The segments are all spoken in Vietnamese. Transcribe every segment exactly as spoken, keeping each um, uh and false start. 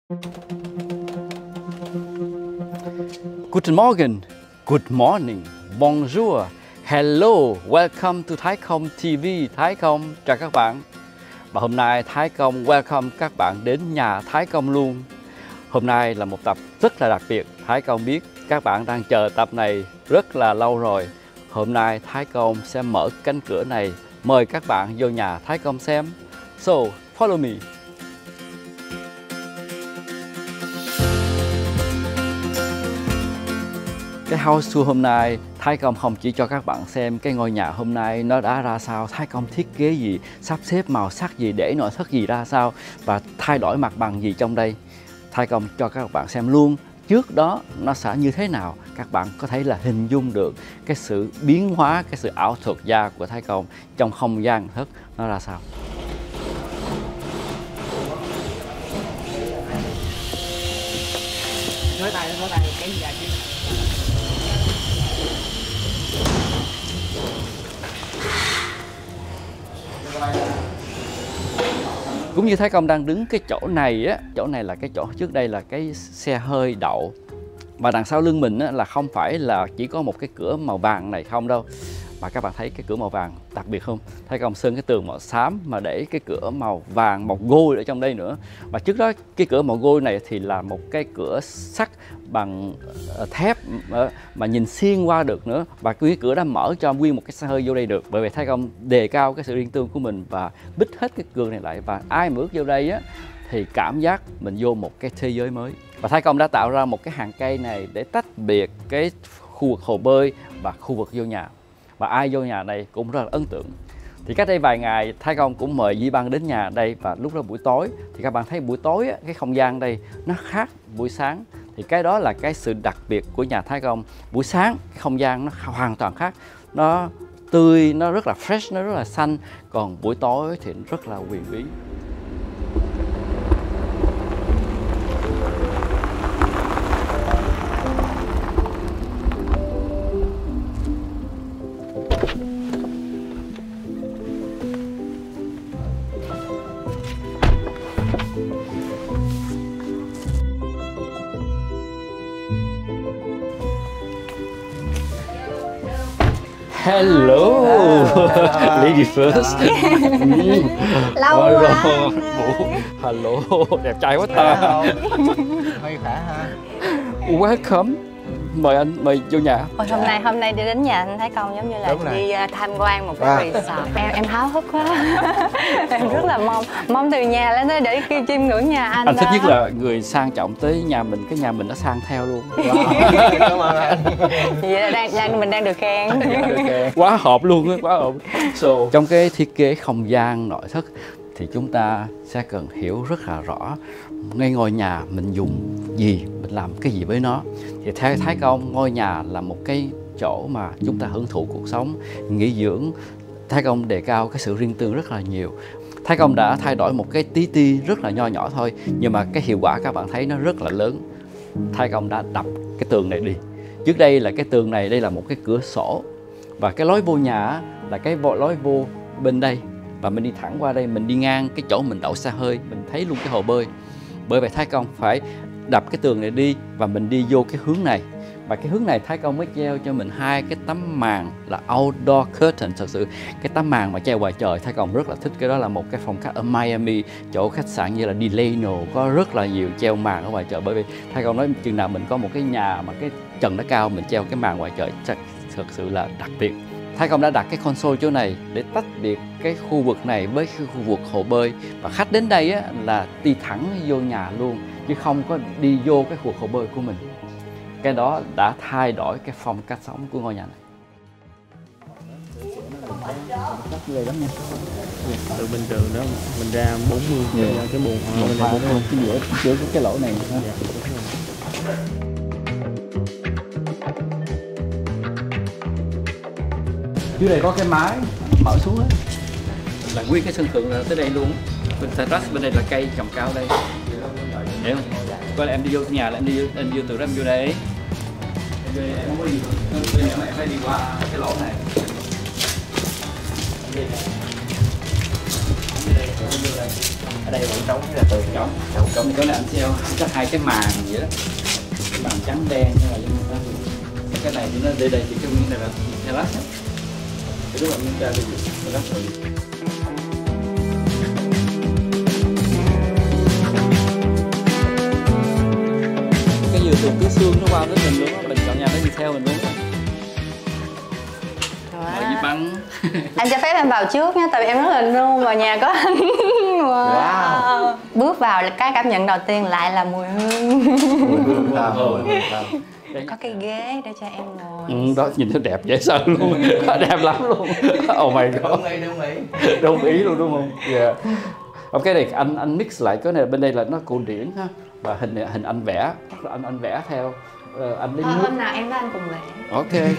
Guten Morgen, good morning, bonjour, hello, welcome to Thái Công ti vi. Thái Công chào các bạn. Và hôm nay Thái Công welcome các bạn đến nhà Thái Công luôn. Hôm nay là một tập rất là đặc biệt. Thái Công biết các bạn đang chờ tập này rất là lâu rồi. Hôm nay Thái Công sẽ mở cánh cửa này, mời các bạn vô nhà Thái Công xem. So, follow me. Cái house tour hôm nay, Thái Công không chỉ cho các bạn xem cái ngôi nhà hôm nay nó đã ra sao, Thái Công thiết kế gì, sắp xếp màu sắc gì, để nội thất gì ra sao và thay đổi mặt bằng gì trong đây. Thái Công cho các bạn xem luôn trước đó nó sẽ như thế nào. Các bạn có thể là hình dung được cái sự biến hóa, cái sự ảo thuật gia của Thái Công trong không gian nội thất nó ra sao. Nói tay, nói tay, cái gì vậy chứ? Cũng như Thái Công đang đứng cái chỗ này á, chỗ này là cái chỗ trước đây là cái xe hơi đậu. Và đằng sau lưng mình á, là không phải là chỉ có một cái cửa màu vàng này không đâu. Mà các bạn thấy cái cửa màu vàng đặc biệt không? Thái Công sơn cái tường màu xám mà để cái cửa màu vàng, màu gôi ở trong đây nữa. Và trước đó cái cửa màu gôi này thì là một cái cửa sắt bằng thép mà nhìn xuyên qua được nữa. Và cái cửa đã mở cho nguyên một cái xe hơi vô đây được. Bởi vì Thái Công đề cao cái sự riêng tư của mình và bít hết cái cửa này lại. Và ai mà bước vô đây á thì cảm giác mình vô một cái thế giới mới. Và Thái Công đã tạo ra một cái hàng cây này để tách biệt cái khu vực hồ bơi và khu vực vô nhà. Và ai vô nhà này cũng rất là ấn tượng. Thì cách đây vài ngày Thái Công cũng mời Di Băng đến nhà đây. Và lúc đó buổi tối thì các bạn thấy buổi tối á, cái không gian đây nó khác buổi sáng. Thì cái đó là cái sự đặc biệt của nhà Thái Công. Buổi sáng cái không gian nó hoàn toàn khác. Nó tươi, nó rất là fresh, nó rất là xanh. Còn buổi tối thì rất là huyền bí. Hello, lady first. Lâu quá. Hello, đẹp trai quá ta. Hơi khỏe ha. Welcome. Mời anh, mời vô nhà. Ôi, hôm nay hôm nay đi đến nhà anh Thái Công giống như là đi uh, tham quan một cái à. resort. Em em háo hức quá. Em rất là mong mong từ nhà lên tới để khi chiêm ngưỡng nhà anh. Anh đó. thích nhất là người sang trọng tới nhà mình, cái nhà mình nó sang theo luôn. Wow. Cảm ơn anh. Vậy là đang, đang mình đang được khen. Quá hợp luôn á, quá hợp. So, trong cái thiết kế không gian nội thất thì chúng ta sẽ cần hiểu rất là rõ ngay ngôi nhà mình dùng gì, mình làm cái gì với nó. Thì theo Thái Công, ngôi nhà là một cái chỗ mà chúng ta hưởng thụ cuộc sống, nghỉ dưỡng. Thái Công đề cao cái sự riêng tư rất là nhiều. Thái Công đã thay đổi một cái tí ti rất là nho nhỏ thôi, nhưng mà cái hiệu quả các bạn thấy nó rất là lớn. Thái Công đã đập cái tường này đi. Trước đây là cái tường này, đây là một cái cửa sổ. Và cái lối vô nhà là cái lối vô bên đây. Và mình đi thẳng qua đây, mình đi ngang cái chỗ mình đậu xe hơi, mình thấy luôn cái hồ bơi. Bởi vậy Thái Công phải đập cái tường này đi và mình đi vô cái hướng này. Và cái hướng này Thái Công mới treo cho mình hai cái tấm màn là outdoor curtain. Thật sự cái tấm màn mà treo ngoài trời Thái Công rất là thích. Cái đó là một cái phong cách ở Miami, chỗ khách sạn như là Delano có rất là nhiều treo màn ở ngoài trời. Bởi vì Thái Công nói chừng nào mình có một cái nhà mà cái trần nó cao, mình treo cái màn ngoài trời chắc thật sự là đặc biệt. Thái Công đã đặt cái console chỗ này để tách biệt cái khu vực này với cái khu vực hồ bơi. Và khách đến đây á, là đi thẳng vô nhà luôn, chứ không có đi vô cái khu vực hồ bơi của mình. Cái đó đã thay đổi cái phong cách sống của ngôi nhà này. Từ bình thường đó mình ra bốn mươi yeah. Cái buồng hoa bên đây cái giữa giữa cái lỗ này ha. Yeah. Dưới đây có cái mái mở xuống á, là nguyên cái sân thượng là tới đây luôn. Bên terrace bên đây là cây trồng cao đây. Hiểu không? Coi là em đi vô nhà là em đi em vô từ đó em vô đây. Em vô đây em không có gì. Bây giờ em phải đi qua cái lỗ này. Đây. Ở đây vẫn trống hay là tường Trống, trống, trống thì có lẽ anh treo chắc hai cái màn vậy đó, cái màn trắng đen như là người ta. Cái này thì nó để đây thì cái miếng này là terrace á. Cái lúc mà mình ra thì terrace rồi. Cái dừa tường tứ xương nó qua với mình luôn á, mình chọn nhà nó đi theo mình luôn á. Mời Diệp Anh. Anh cho phép em vào trước nha, tại vì em rất là nôn vào nhà có anh. Wow. Wow. Bước vào là cái cảm nhận đầu tiên lại là mùi hương. Mùi hương thơm. Có cái ghế để cho em ngồi. Ừ, đó nhìn nó đẹp dễ sợ luôn. Đẹp lắm luôn. Oh my god. Đúng ý, đúng ý. Đúng ý luôn đúng không? Yeah. Ok này anh anh mix lại cái này bên đây là nó cổ điển ha, và hình hình anh vẽ, anh anh vẽ theo uh, anh lấy à, nước. Hôm nào em với anh cùng vẽ. Ok.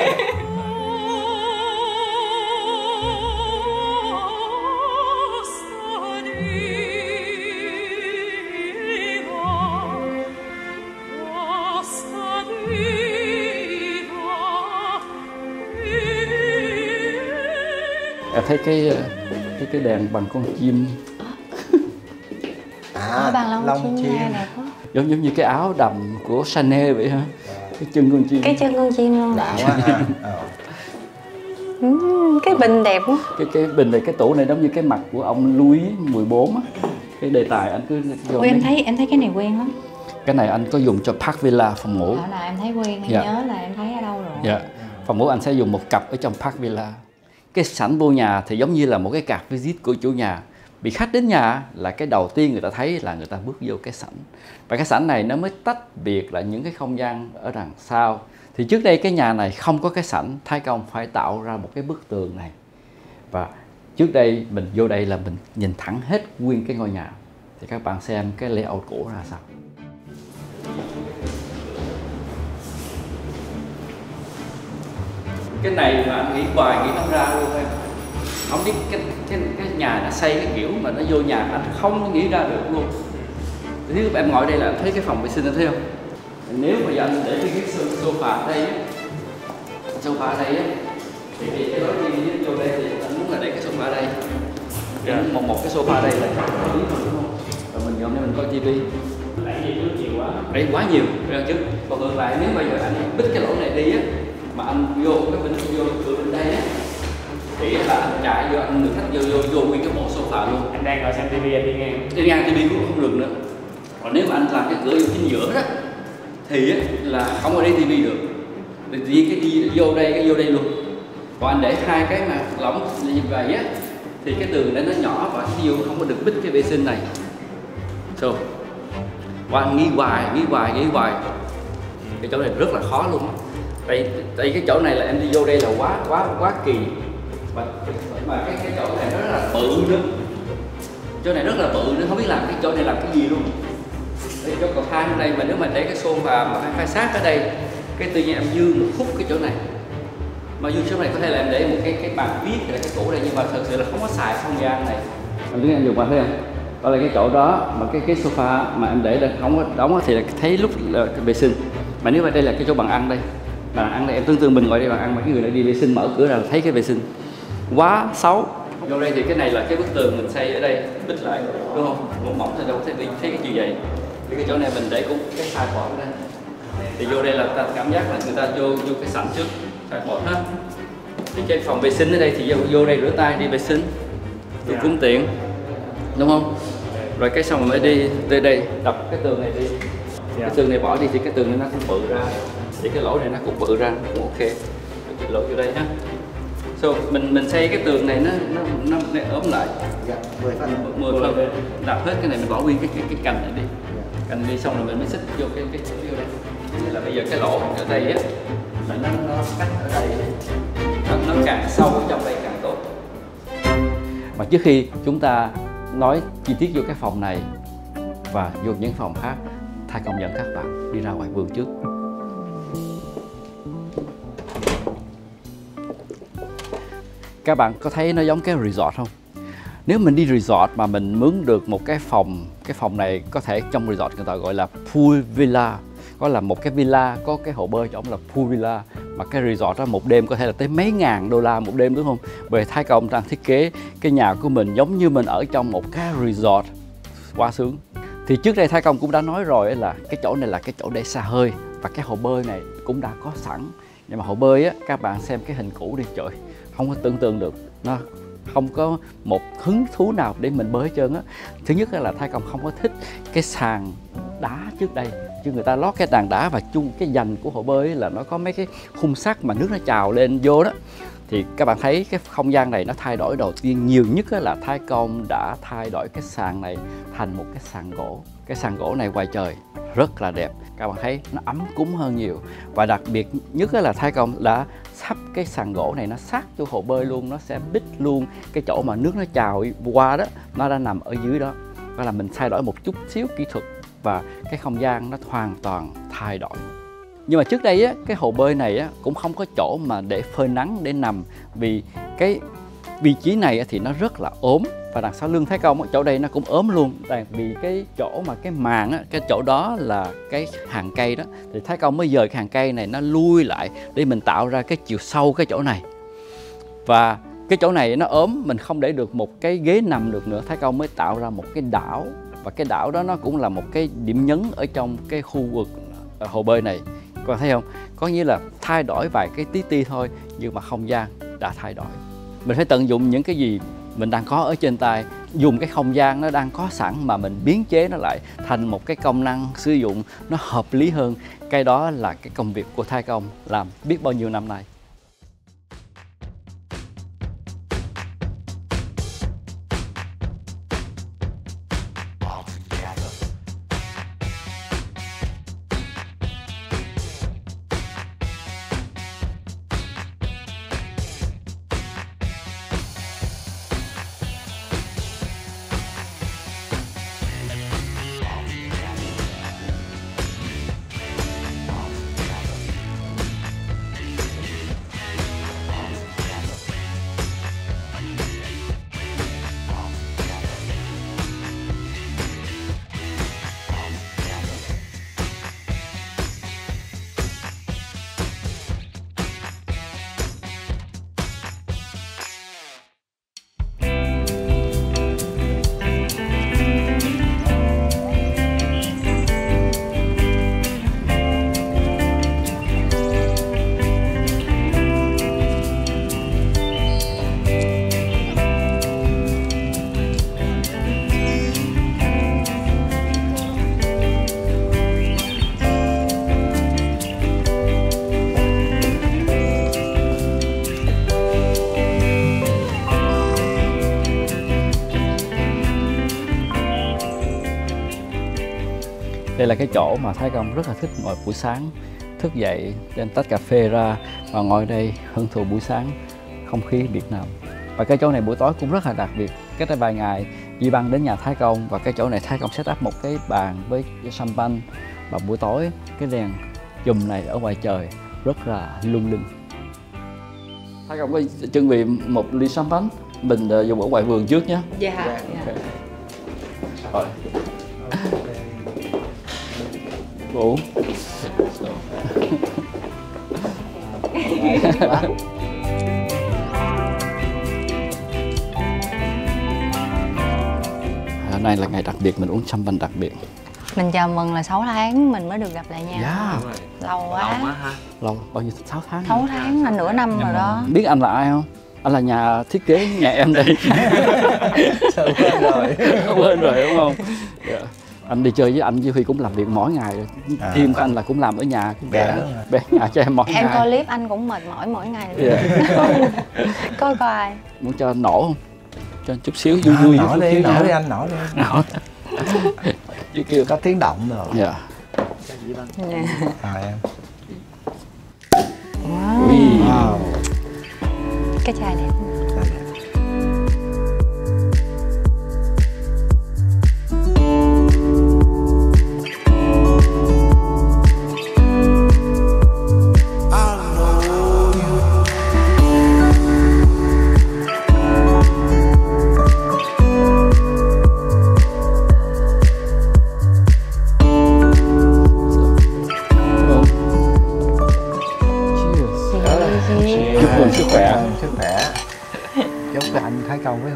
Em thấy cái cái cái đèn bằng con chim. À, bằng lông, lông chim, chim. đẹp quá. Giống giống như cái áo đầm của Chanel vậy ha. Cái chân con chim. Cái chân con chim luôn. Đã quá ha. Ờ. Uhm, cái bình đẹp quá. Cái cái bình này, cái tủ này giống như cái mặt của ông Louis mười bốn á. Cái đề tài anh cứ vô. Ôi, em thấy em thấy cái này quen lắm. Cái này anh có dùng cho Park Villa phòng ngủ. Đó là em thấy quen, em Dạ. nhớ là em thấy ở đâu rồi. Dạ. Phòng ngủ anh sẽ dùng một cặp ở trong Park Villa. Cái sảnh vô nhà thì giống như là một cái card visit của chủ nhà. Bị khách đến nhà là cái đầu tiên người ta thấy là người ta bước vô cái sảnh. Và cái sảnh này nó mới tách biệt lại những cái không gian ở đằng sau. Thì trước đây cái nhà này không có cái sảnh, Thái Công phải tạo ra một cái bức tường này. Và trước đây mình vô đây là mình nhìn thẳng hết nguyên cái ngôi nhà. Thì các bạn xem cái layout cũ ra sao. Cái này mà anh nghĩ hoài nghĩ không ra luôn em. Không biết cái, cái, cái nhà nó xây cái kiểu mà nó vô nhà anh không nghĩ ra được luôn. Nếu em ngồi đây là anh thấy cái phòng vệ sinh anh thấy không? Nếu mà giờ anh để cái ghế sofa ở đây á, sofa ở đây á, thì cái lối đi vô đây thì anh muốn là để cái sofa ở đây. Yeah. Một một cái sofa ở đây là lý mà đúng không? Rồi mình ngồi đây mình coi tivi. Lấy gì chứ nhiều quá. Đấy quá nhiều ra chứ. Còn ngược lại nếu bây giờ anh bít cái lỗ này đi á, mà anh vô cái bên vô cửa bên đây á, thì là anh chạy vô anh người khách vô vô vô nguyên cái bộ sofa luôn. Anh đang ngồi xem tivi anh đi ngang. Đi ngang tivi cũng không được nữa. Còn nếu mà anh làm cái cửa vô chính giữa đó thì á, là không có đi tivi được. Thì cái đi vô đây cái vô đây luôn. Còn anh để hai cái mà lỏng như vậy á thì cái tường này nó nhỏ và ví dụ không có được bít cái vệ sinh này. So, và anh nghĩ hoài, nghĩ hoài, nghĩ hoài. Cái chỗ này rất là khó luôn á. Tại, tại cái chỗ này là em đi vô đây là quá quá quá kỳ. Và mà cái cái chỗ này nó rất là bự nữa. Chỗ này rất là bự nữa, không biết làm cái chỗ này làm cái gì luôn. Đây chỗ cầu thang ở đây mà nếu mà để cái sofa mà khai sát ở đây, cái tự nhiên em dư một khúc cái chỗ này. Mà dư chỗ này có thể là em để một cái cái bàn viết hay là cái tủ đây, nhưng mà thật sự là không có xài không gian này. Em đứng em dùng qua thấy không? Đó là cái chỗ đó mà cái cái sofa mà em để đây không có đóng thì là thấy lúc là cái vệ sinh. Mà nếu mà đây là cái chỗ bàn ăn đây, bàn ăn đây em tương tự mình ngồi đây bàn ăn mà cái người này đi vệ sinh mở cửa ra là thấy cái vệ sinh quá xấu. Vô đây thì cái này là cái bức tường mình xây ở đây bít lại đúng không? Một mỏng thì đâu có thể đi thấy cái chiều dày. Thì cái chỗ này mình để cũng cái sideboard ở đây. Thì vô đây là ta cảm giác là người ta vô vô cái sảnh trước sideboard hết. Thì trên phòng vệ sinh ở đây thì vô, vô đây rửa tay đi vệ sinh, thì cũng tiện đúng không? Rồi cái xong rồi mới đi tới đây đập cái tường này đi. Cái tường này bỏ đi thì cái tường này nó cũng bự ra, thì cái lỗ này nó cũng bự ra, cũng ok. Cái lỗ vô đây ha. So, mình mình xây cái tường này nó nó nó, nó ốm lại. Dạ, mười phân. mười phân. Đập hết cái này mình bỏ nguyên cái cái, cái cành này đi. Cành đi xong rồi mình mới xích vô cái cái cái vô đây. Nên là bây giờ cái lỗ ở đây á là nó nó cắt ở đây. Nó, nó càng sâu ở trong đây càng tốt. Mà trước khi chúng ta nói chi tiết vô cái phòng này và vô những phòng khác, Thái Công dẫn các bạn đi ra ngoài vườn trước. Các bạn có thấy nó giống cái resort không? Nếu mình đi resort mà mình mướn được một cái phòng, cái phòng này có thể trong resort người ta gọi là pool villa. Có có là một cái villa, có cái hồ bơi cho ông là pool villa, mà cái resort đó một đêm có thể là tới mấy ngàn đô la một đêm, đúng không? Bởi Thái Công đang thiết kế cái nhà của mình giống như mình ở trong một cái resort quá sướng. Thì trước đây Thái Công cũng đã nói rồi là cái chỗ này là cái chỗ để xả hơi, và cái hồ bơi này cũng đã có sẵn. Nhưng mà hồ bơi á, các bạn xem cái hình cũ đi, trời, không có tưởng tượng được, nó không có một hứng thú nào để mình bơi hết trơn á. Thứ nhất là Thái Công không có thích cái sàn đá trước đây, chứ người ta lót cái sàn đá, và chung cái dành của hồ bơi là nó có mấy cái khung sắt mà nước nó trào lên vô đó. Thì các bạn thấy cái không gian này nó thay đổi đầu tiên nhiều nhất là Thái Công đã thay đổi cái sàn này thành một cái sàn gỗ. Cái sàn gỗ này ngoài trời rất là đẹp, các bạn thấy nó ấm cúng hơn nhiều. Và đặc biệt nhất là Thái Công đã sắp cái sàn gỗ này nó sát cho hồ bơi luôn, nó sẽ bít luôn cái chỗ mà nước nó trào qua đó, nó đã nằm ở dưới đó. Đó là mình thay đổi một chút xíu kỹ thuật và cái không gian nó hoàn toàn thay đổi. Nhưng mà trước đây á, cái hồ bơi này á, cũng không có chỗ mà để phơi nắng để nằm, vì cái vị trí này á, thì nó rất là ốm. Và đằng sau lưng Thái Công á, chỗ đây nó cũng ốm luôn, tại vì cái chỗ mà cái màn á, cái chỗ đó là cái hàng cây đó, thì Thái Công mới dời cái hàng cây này nó lui lại để mình tạo ra cái chiều sâu cái chỗ này. Và cái chỗ này nó ốm, mình không để được một cái ghế nằm được nữa, Thái Công mới tạo ra một cái đảo, và cái đảo đó nó cũng là một cái điểm nhấn ở trong cái khu vực hồ bơi này. Các bạn thấy không? Có nghĩa là thay đổi vài cái tí ti thôi, nhưng mà không gian đã thay đổi. Mình phải tận dụng những cái gì mình đang có ở trên tay, dùng cái không gian nó đang có sẵn mà mình biến chế nó lại thành một cái công năng sử dụng nó hợp lý hơn. Cái đó là cái công việc của Thái Công làm biết bao nhiêu năm nay. Đây là cái chỗ mà Thái Công rất là thích mỗi buổi sáng thức dậy đem tách cà phê ra và ngồi đây hưởng thụ buổi sáng không khí Việt Nam. Và cái chỗ này buổi tối cũng rất là đặc biệt. Cách đây vài ngày Duy Băng đến nhà Thái Công và cái chỗ này Thái Công set up một cái bàn với champagne, và buổi tối cái đèn chùm này ở ngoài trời rất là lung linh. Thái Công có chuẩn bị một ly champagne, mình dùng ở ngoài vườn trước nhé. Dạ. Yeah. Okay. Rồi. Ủa? Hôm nay là ngày đặc biệt, mình uống champagne đặc biệt. Mình chào mừng là sáu tháng mình mới được gặp lại nhau. Yeah. Lâu quá. Lâu quá ha. Lâu, bao nhiêu? sáu tháng? sáu tháng là nửa năm rồi đó. Biết anh là ai không? Anh là nhà thiết kế nhà em đây. Sợ quên rồi. Quên rồi đúng không? Yeah. Anh đi chơi với anh Duy Huy cũng làm việc mỗi ngày. À. Team của anh là cũng làm ở nhà, bé bé nhà cho em mỗi em ngày. Em coi clip anh cũng mệt mỏi mỗi ngày. Yeah. Coi coi. Muốn cho nổ không? Cho chút xíu vui vui. Nổ đi, nổ đi anh, nổ đi. Nổ. Chứ kêu có tiếng động rồi. Dạ. Yeah. À em. Wow. Wow. Cái chai đẹp.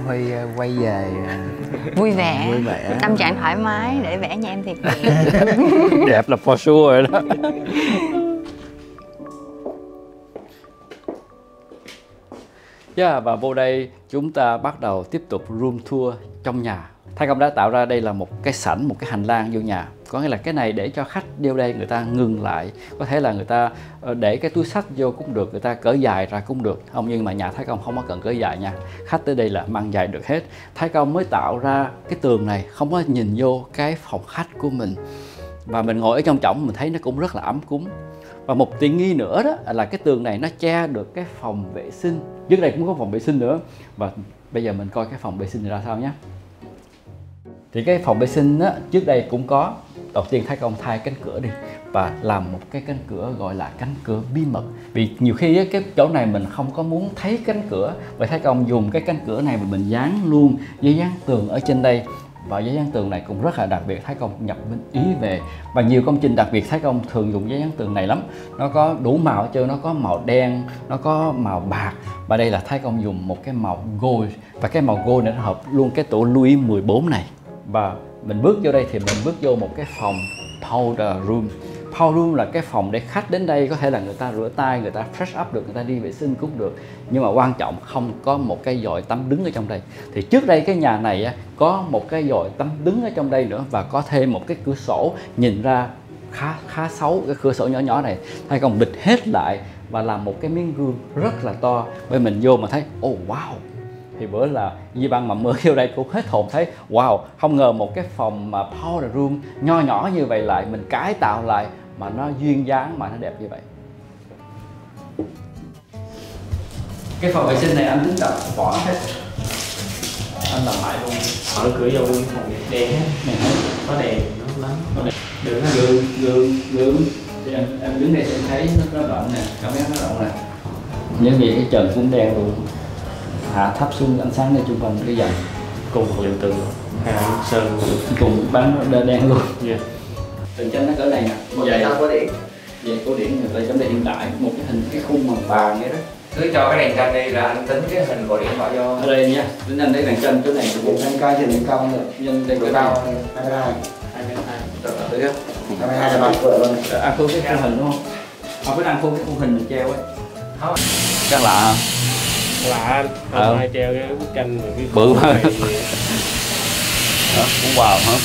Huy quay về vui vẻ, vui vẻ, tâm trạng thoải mái để vẽ nhà em thiệt đẹp. Đẹp là for sure rồi đó. Yeah, và vô đây chúng ta bắt đầu tiếp tục room tour trong nhà. Thái Công đã tạo ra đây là một cái sảnh, một cái hành lang vô nhà. Có nghĩa là cái này để cho khách vô đây người ta ngừng lại. Có thể là người ta để cái túi xách vô cũng được, người ta cởi dài ra cũng được. Không, nhưng mà nhà Thái Công không có cần cởi dài nha. Khách tới đây là mang dài được hết. Thái Công mới tạo ra cái tường này không có nhìn vô cái phòng khách của mình. Và mình ngồi ở trong trỏng mình thấy nó cũng rất là ấm cúng. Và một tiện nghi nữa đó là cái tường này nó che được cái phòng vệ sinh. Trước đây cũng có phòng vệ sinh nữa. Và bây giờ mình coi cái phòng vệ sinh này ra sao nhé. Thì cái phòng vệ sinh á, trước đây cũng có. Đầu tiên Thái Công thay cánh cửa đi và làm một cái cánh cửa gọi là cánh cửa bí mật. Vì nhiều khi á, cái chỗ này mình không có muốn thấy cánh cửa. Vậy Thái Công dùng cái cánh cửa này mà mình dán luôn giấy dán tường ở trên đây. Và giấy dán tường này cũng rất là đặc biệt, Thái Công nhập bên Ý về. Và nhiều công trình đặc biệt Thái Công thường dùng giấy dán tường này lắm. Nó có đủ màu hết trơn, nó có màu đen, nó có màu bạc. Và đây là Thái Công dùng một cái màu gold. Và cái màu gold này nó hợp luôn cái tủ Louis mười bốn này. Và mình bước vô đây thì mình bước vô một cái phòng powder room. Powder room là cái phòng để khách đến đây có thể là người ta rửa tay, người ta fresh up được, người ta đi vệ sinh cũng được. Nhưng mà quan trọng không có một cái dòi tắm đứng ở trong đây. Thì trước đây cái nhà này á, có một cái dòi tắm đứng ở trong đây nữa và có thêm một cái cửa sổ nhìn ra khá khá xấu. Cái cửa sổ nhỏ nhỏ này Thái Công bịt hết lại và làm một cái miếng gương rất là to. Bởi mình vô mà thấy oh wow. Thì bữa là Di Băng mà mới vô đây cũng hết hồn, thấy wow, không ngờ một cái phòng mà powder room nho nhỏ như vậy lại mình cải tạo lại mà nó duyên dáng mà nó đẹp như vậy. Cái phòng vệ sinh này anh tính đập bỏ hết, anh làm lại luôn. Ở cửa vô phòng đen hết, này hết, có đèn nó lắm. Đường gương gương gương thì em em đứng đây em thấy nó nó rộng nè, cảm giác nó rộng nè. Như vậy cái trần cũng đen luôn. Hạ thấp xuống ánh sáng lên chung quanh cái dàn cùng hiện tượng hạ sơn cùng bán đen luôn. Yeah. Tường tranh nó cỡ này nè, vậy có điện, vậy cổ điển người ta trong đây hiện đại, một cái hình cái khung bằng vàng vậy đó. cứ cho cái đèn tranh đi rồi anh tính cái hình cổ điển bỏ vô. Ở đây nha, tính anh thấy đèn tranh chỗ này cũng anh coi thì công được, nhân đây độ cửa cao này hai mươi hai, hai mươi hai. được chưa? hai mươi hai là bằng cửa luôn. Ăn khuôn cái khung hình đúng không? Không phải ăn khuôn cái khung hình mình treo ấy. Chắc lạ hả? Lạ anh, không ai treo cái bức tranh rồi cái bự mà. Cũng wow hả?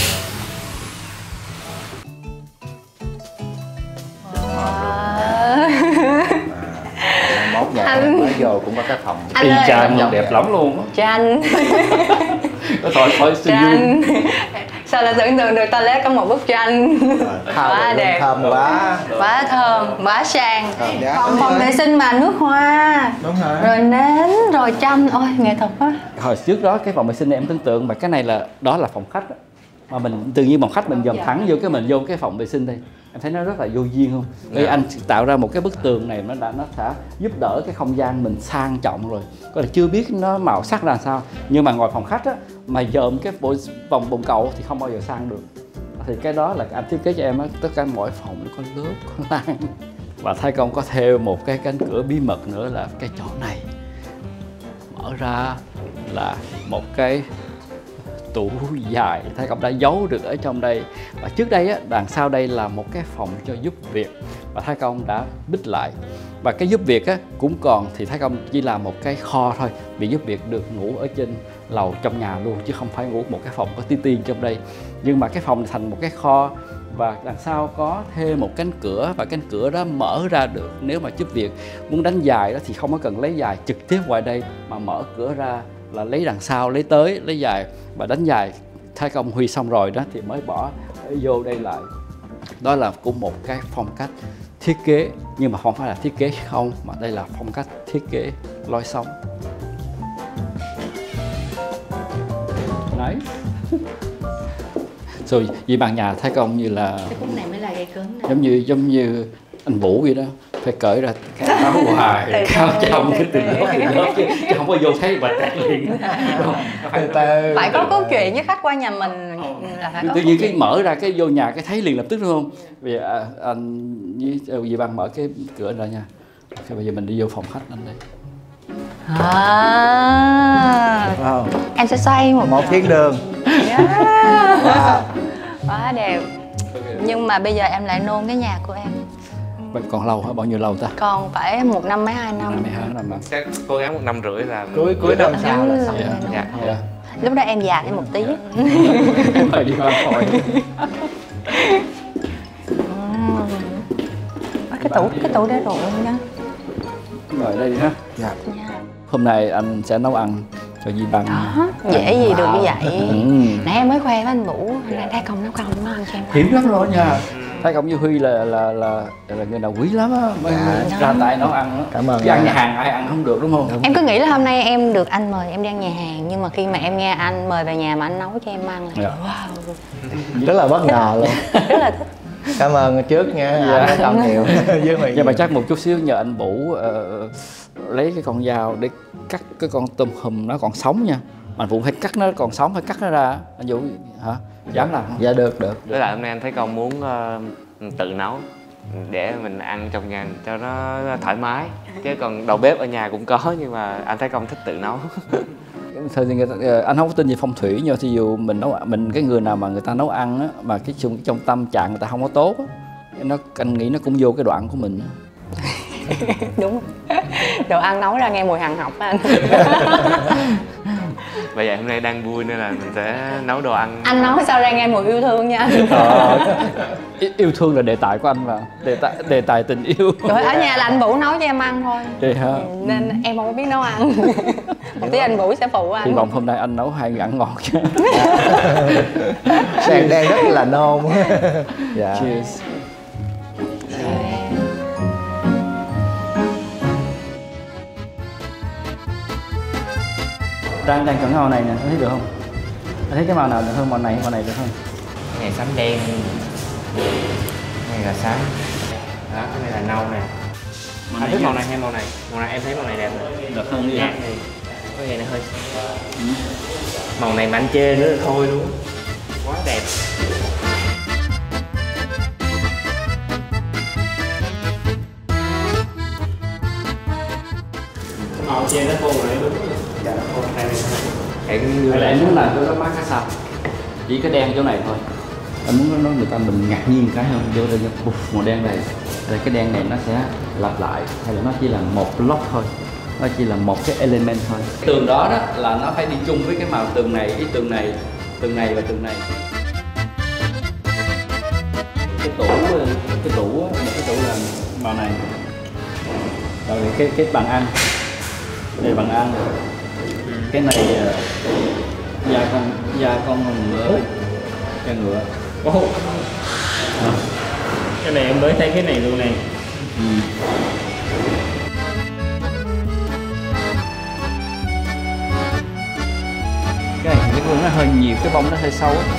Mốt nhà Anh... mới vô cũng có cái phòng Y chang luôn, đẹp lắm luôn á. Tranh. Có thôi thôi xin Tranh. Sao lại tưởng tượng được toilet có một bức tranh quá đẹp, thơm quá, quá thơm, quá sang. Dạ, Phòng phòng vệ sinh mà nước hoa, đúng rồi, rồi nến, rồi tranh, ôi nghệ thuật quá. Hồi trước đó cái phòng vệ sinh này em tưởng tượng mà cái này là đó là phòng khách đó. Mà mình tự nhiên phòng khách mình dòm thẳng vô cái mình vô cái phòng vệ sinh đây, em thấy nó rất là vô duyên không? Vì anh tạo ra một cái bức tường này nó đã nó sẽ giúp đỡ cái không gian mình sang trọng rồi. Có thể chưa biết nó màu sắc là sao, nhưng mà ngồi phòng khách á mà dòm cái bộ vòng bồn cầu thì không bao giờ sang được. Thì cái đó là anh thiết kế cho em á, tất cả mỗi phòng nó có lớp, có lan. Và Thái Công có thêm một cái cánh cửa bí mật nữa là cái chỗ này. Mở ra là một cái tủ dài, Thái Công đã giấu được ở trong đây. Và trước đây á, đằng sau đây là một cái phòng cho giúp việc và Thái Công đã bích lại. Và cái giúp việc á, cũng còn thì Thái Công chỉ là một cái kho thôi, vì giúp việc được ngủ ở trên lầu trong nhà luôn chứ không phải ngủ một cái phòng có tí tiên trong đây. Nhưng mà cái phòng thành một cái kho và đằng sau có thêm một cánh cửa và cánh cửa đó mở ra được. Nếu mà giúp việc muốn đánh dài đó thì không có cần lấy dài trực tiếp ngoài đây mà mở cửa ra là lấy đằng sau, lấy tới, lấy dài và đánh dài. Thái Công Huy xong rồi đó thì mới bỏ vô đây lại. Đó là cũng một cái phong cách thiết kế, nhưng mà không phải là thiết kế không, mà đây là phong cách thiết kế lối sống. Đấy. Rồi vì bàn nhà Thái Công như là Cái khúc này mới là gây cứng này. giống như giống như anh Vũ vậy đó, phải cởi ra cái áo hoài cao trong cái từng lớp từng lớp chứ, chứ không có vô thấy và tét liền. từ từ Phải có câu chuyện với khách qua nhà mình là phải có tự câu nhiên cái chuyện. mở ra cái vô nhà cái thấy liền lập tức đúng không? Vì à, anh với dì Băng mở cái cửa ra nha. Okay, bây giờ mình đi vô phòng khách anh đây. À, Wow. em sẽ xoay một Một thiên đường. Yeah. Wow. Quá đẹp. Nhưng mà bây giờ em lại nôn cái nhà của em. Vậy còn lâu hả? Bao nhiêu lâu ta? Còn phải một năm mấy hai năm. Năm hai năm năm. Chắc cố gắng một năm rưỡi là mình- Cuối cuối năm sau là xong. Dạ. Dạ. Dạ. Lúc đó em già thêm một tí. Phải đi qua khỏi. Cái tủ cái tủ để rượu nha. Rồi đây đi ha. Dạ. Hôm nay anh sẽ nấu ăn cho Di Băng. Đó, dễ gì được như vậy. Ừ. Nãy em mới khoe với anh Vũ là thấy công nấu công nấu ăn cho em. Hiếm lắm rồi nha. Thấy công như Huy là là là là người nào quý lắm á, mới Dạ. ra tay nấu ăn á. Cảm ơn Chứ ăn anh. nhà hàng ai ăn không được đúng không? Em cứ nghĩ là hôm nay em được anh mời em đi ăn nhà hàng, nhưng mà khi mà em nghe anh mời về nhà mà anh nấu cho em ăn là Dạ. wow, Rất là bất ngờ luôn. rất là thích. Cảm ơn trước nha. Dạ. Anh cảm nhiều với mình. Nhưng mà chắc một chút xíu nhờ anh Vũ ờ, lấy cái con dao để cắt cái con tôm hùm nó còn sống nha. Mà anh Vũ phải cắt nó còn sống, phải cắt nó ra. Anh Vũ hả? Dám làm không? Dạ được được. Với lại hôm nay anh thấy con muốn ờ, tự nấu để mình ăn trong nhà cho nó thoải mái. Chứ còn đầu bếp ở nhà cũng có, nhưng mà anh thấy con thích tự nấu. Thời thì người ta, ờ, anh không có tin về phong thủy, nhưng mà thí dụ mình nấu mình cái người nào mà người ta nấu ăn á, mà cái trong, trong tâm trạng người ta không có tốt á, nó anh nghĩ nó cũng vô cái đoạn của mình. Đúng. Đồ ăn nấu ra nghe mùi hằng học á anh. Bây giờ hôm nay đang vui nên là mình sẽ nấu đồ ăn. Anh nấu sao ra nghe mùi yêu thương nha. Ờ, yêu- yêu thương là đề tài của anh mà, đề tài đề tài tình yêu. Rồi ở nhà là anh Vũ nấu cho em ăn thôi. Vậy hả? Nên em không có biết nấu ăn. Một tí anh Vũ sẽ phụ Hy anh. vọng hôm nay anh nấu hai người ăn ngon chứ. Đang đang rất là nôn. Dạ. Cheers. Đang đang chọn cái màu này nè, anh thấy được không? Anh thấy cái màu nào được hơn, màu này hay màu này được không? Cái này xám đen, cái này là xám. Đó, cái này là nâu nè. Anh thích màu này hay màu này? Màu này em thấy màu này đẹp rồi. Được hơn đi. Nhạt thì có gì này hơi. Màu này mà anh chê nữa là thôi luôn. Quá đẹp. Màu chê nó khô rồi đúng không? Dạ, khô này. Em Hay là em muốn làm cho nó mát cái sao? Chỉ cái đen chỗ này thôi. Anh muốn nói người ta mình ngạc nhiên cái hơn, vô đây bụp, màu đen này. Rồi cái đen này nó sẽ lặp lại, hay là nó chỉ là một block thôi, nó chỉ là một cái element thôi. Tường đó đó là nó phải đi chung với cái màu tường này, cái tường này, tường này và tường này. Cái tủ, cái tủ, một cái tủ là màu này. Rồi cái cái bàn ăn, đây là bàn ăn. Cái này uh, da con da con ngựa, da ngựa. Ồ. Cái này em mới thấy cái này luôn này. Ừ. Cái này cái gương nó hơi nhiều, cái bông nó hơi sâu á.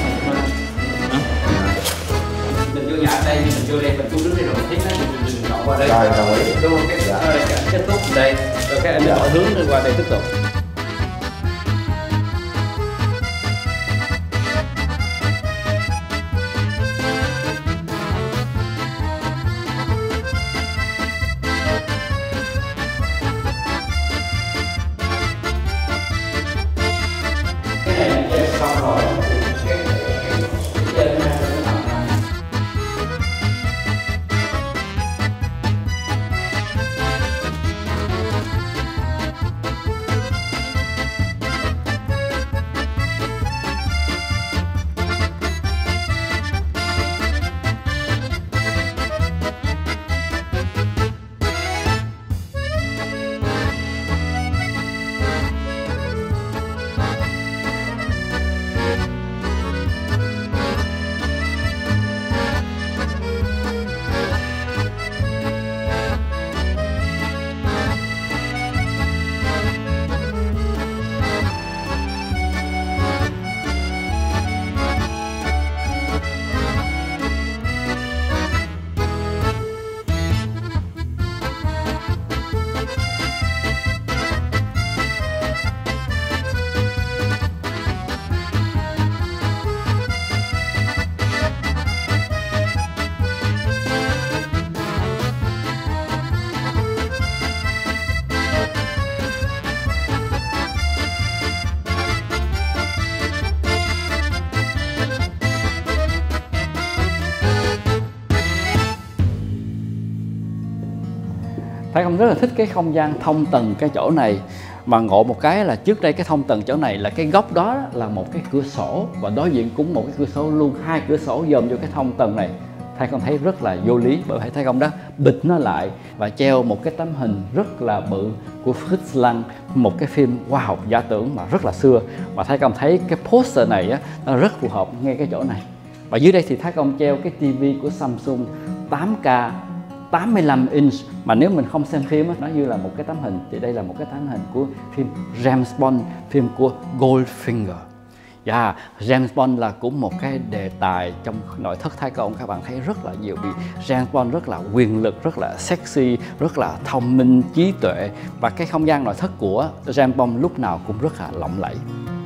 Mình vô nhà ở đây, mình vô đây, mình chú đứng đây rồi mình thấy nó mình mình dọn qua đây. Rồi, đồng ý. Đúng không? Cái Dạ. cái, cái, cái tốt đây, rồi cái em Dạ. dọn hướng đi qua đây tiếp tục. Cái này là xong rồi. Cái cái cái cái Thái Công rất là thích cái không gian thông tầng cái chỗ này. Mà ngộ một cái là trước đây cái thông tầng chỗ này là cái góc đó là một cái cửa sổ, và đối diện cũng một cái cửa sổ luôn, hai cửa sổ dòm vô cái thông tầng này. Thái Công thấy rất là vô lý, bởi vậy Thái Công đó bịt nó lại và treo một cái tấm hình rất là bự của Fritz Lang, một cái phim khoa học giả tưởng mà rất là xưa. Và Thái Công thấy cái poster này á, nó rất phù hợp ngay cái chỗ này. Và dưới đây thì Thái Công treo cái tivi của Samsung tám K tám mươi lăm inch, mà nếu mình không xem phim á, nó như là một cái tấm hình. Thì đây là một cái tấm hình của phim James Bond, phim của Goldfinger. Yeah, James Bond là cũng một cái đề tài trong nội thất Thái Công, các bạn thấy rất là nhiều, vì James Bond rất là quyền lực, rất là sexy, rất là thông minh, trí tuệ, và cái không gian nội thất của James Bond lúc nào cũng rất là lộng lẫy.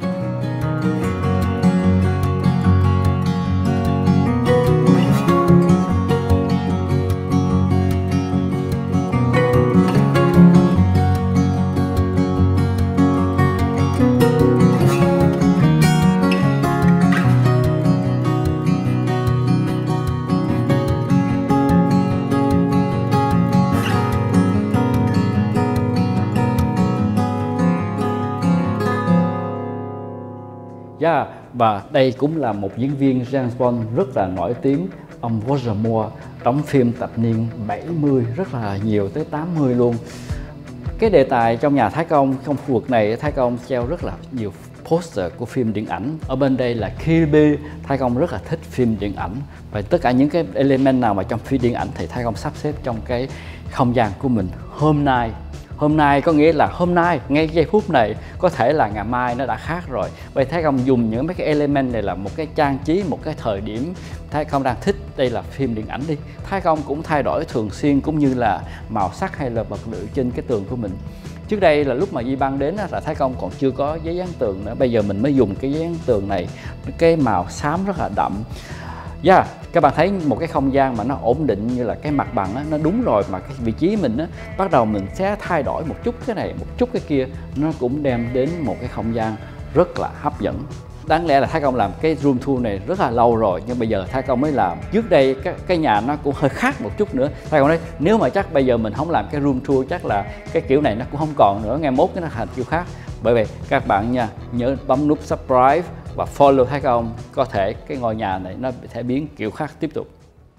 Yeah, và đây cũng là một diễn viên James Bond rất là nổi tiếng, ông Roger Moore, đóng phim thập niên bảy mươi rất là nhiều, tới tám mươi luôn. Cái đề tài trong nhà Thái Công, trong khu vực này Thái Công treo rất là nhiều poster của phim điện ảnh. Ở bên đây là Kill Bill, Thái Công rất là thích phim điện ảnh. Và tất cả những cái element nào mà trong phim điện ảnh thì Thái Công sắp xếp trong cái không gian của mình hôm nay. Hôm nay có nghĩa là hôm nay, ngay giây phút này, có thể là ngày mai nó đã khác rồi. Vậy Thái Công dùng những mấy cái element này là một cái trang trí, một cái thời điểm Thái Công đang thích. Đây là phim điện ảnh đi. Thái Công cũng thay đổi thường xuyên, cũng như là màu sắc hay là vật liệu trên cái tường của mình. Trước đây là lúc mà Di Băng đến là Thái Công còn chưa có giấy dán tường nữa. Bây giờ mình mới dùng cái giấy dán tường này, cái màu xám rất là đậm. Yeah, các bạn thấy một cái không gian mà nó ổn định như là cái mặt bằng á, nó đúng rồi, mà cái vị trí mình á, bắt đầu mình sẽ thay đổi một chút cái này, một chút cái kia, nó cũng đem đến một cái không gian rất là hấp dẫn. Đáng lẽ là Thái Công làm cái room tour này rất là lâu rồi, nhưng bây giờ Thái Công mới làm. Trước đây cái, cái nhà nó cũng hơi khác một chút nữa. Thái Công nói nếu mà chắc bây giờ mình không làm cái room tour, chắc là cái kiểu này nó cũng không còn nữa, ngày mốt cái nó thành kiểu khác. Bởi vậy các bạn nha, nhớ bấm nút subscribe và follow Thái Công, có thể cái ngôi nhà này nó sẽ biến kiểu khác tiếp tục.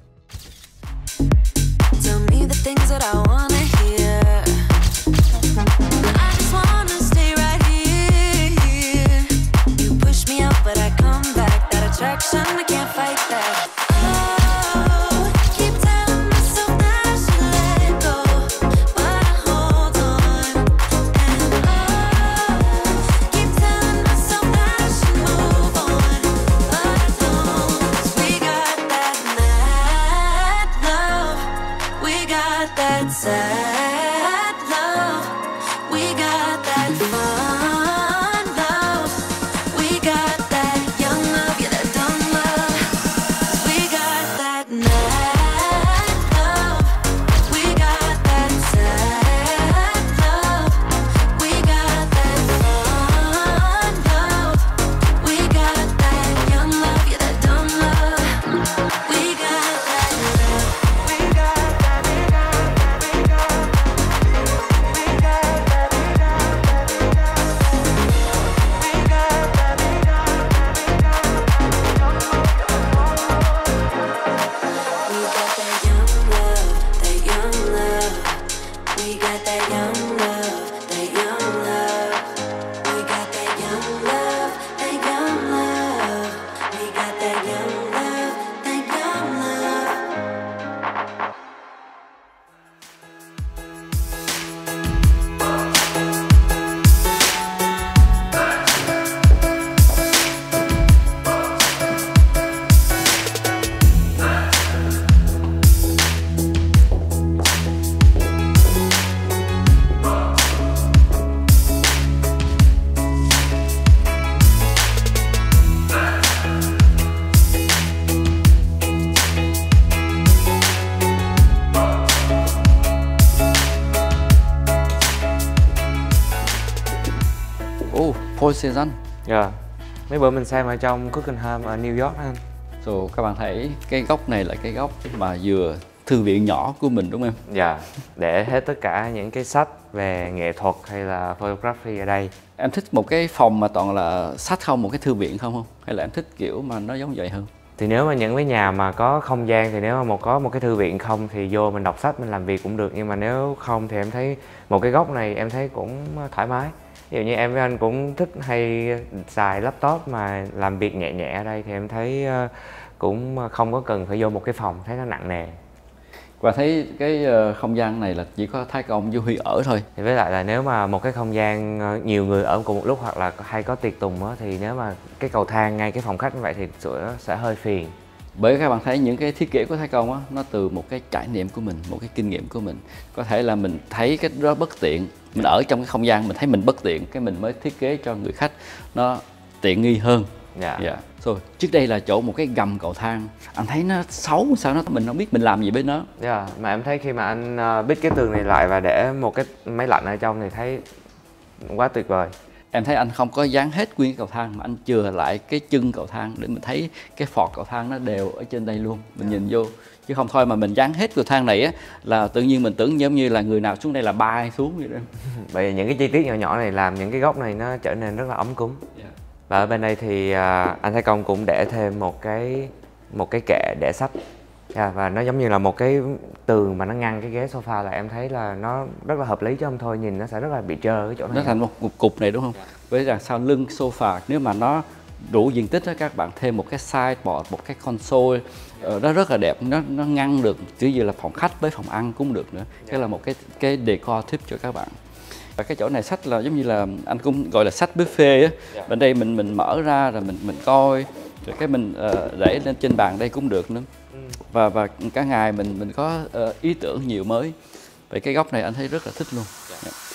Four Seasons. Dạ. Mấy bữa mình xem ở trong Cooking Home ở New York anh. So, các bạn thấy cái góc này là cái góc mà vừa thư viện nhỏ của mình đúng không em? Dạ, để hết tất cả những cái sách về nghệ thuật hay là photography ở đây. Em thích một cái phòng mà toàn là sách không, một cái thư viện không không? Hay là em thích kiểu mà nó giống vậy hơn? Thì nếu mà những cái nhà mà có không gian thì nếu mà một có một cái thư viện không thì vô mình đọc sách, mình làm việc cũng được. Nhưng mà nếu không thì em thấy một cái góc này em thấy cũng thoải mái. Ví dụ như em với anh cũng thích hay xài laptop mà làm việc nhẹ nhẹ ở đây thì em thấy cũng không có cần phải vô một cái phòng thấy nó nặng nề. Và thấy cái không gian này là chỉ có Thái Công với Huy ở thôi. Thì với lại là nếu mà một cái không gian nhiều người ở cùng một lúc hoặc là hay có tiệc tùng á, thì nếu mà cái cầu thang ngay cái phòng khách như vậy thì sẽ hơi phiền. Bởi các bạn thấy những cái thiết kế của Thái Công á, nó từ một cái trải nghiệm của mình, một cái kinh nghiệm của mình. Có thể là mình thấy cái đó bất tiện, mình ở trong cái không gian mình thấy mình bất tiện, cái mình mới thiết kế cho người khách nó tiện nghi hơn. Dạ. Dạ. Rồi, trước đây là chỗ một cái gầm cầu thang, anh thấy nó xấu sao, nó mình không biết mình làm gì với nó. Dạ, mà em thấy khi mà anh bít cái tường này lại và để một cái máy lạnh ở trong thì thấy quá tuyệt vời. Em thấy anh không có dán hết nguyên cái cầu thang mà anh chừa lại cái chân cầu thang để mình thấy cái phọt cầu thang nó đều ở trên đây luôn, mình nhìn vô. Chứ không thôi mà mình dán hết cầu thang này á là tự nhiên mình tưởng giống như là người nào xuống đây là bay xuống vậy đó. Bởi vì những cái chi tiết nhỏ nhỏ này làm những cái góc này nó trở nên rất là ấm cúng. Và ở bên đây thì anh Thái Công cũng để thêm một cái một cái kệ để sách. Yeah, và nó giống như là một cái tường mà nó ngăn cái ghế sofa, là em thấy là nó rất là hợp lý chứ không thôi nhìn nó sẽ rất là bị trơ cái chỗ này. Nó thành một cục cục này đúng không? Yeah. Với đằng sau lưng sofa nếu mà nó đủ diện tích đó, các bạn thêm một cái sideboard, một cái console, yeah. Nó rất là đẹp, nó nó ngăn được chứ như là phòng khách với phòng ăn cũng được nữa. Yeah. Cái là một cái cái decor tip cho các bạn. Và cái chỗ này sách là giống như là anh cũng gọi là sách buffet á. Yeah. Bên đây mình mình mở ra rồi mình mình coi, rồi cái mình uh, để lên trên bàn đây cũng được nữa. Ừ. Và và cả ngày mình mình có uh, ý tưởng nhiều mới. Vậy cái góc này anh thấy rất là thích luôn. Yeah. Yeah.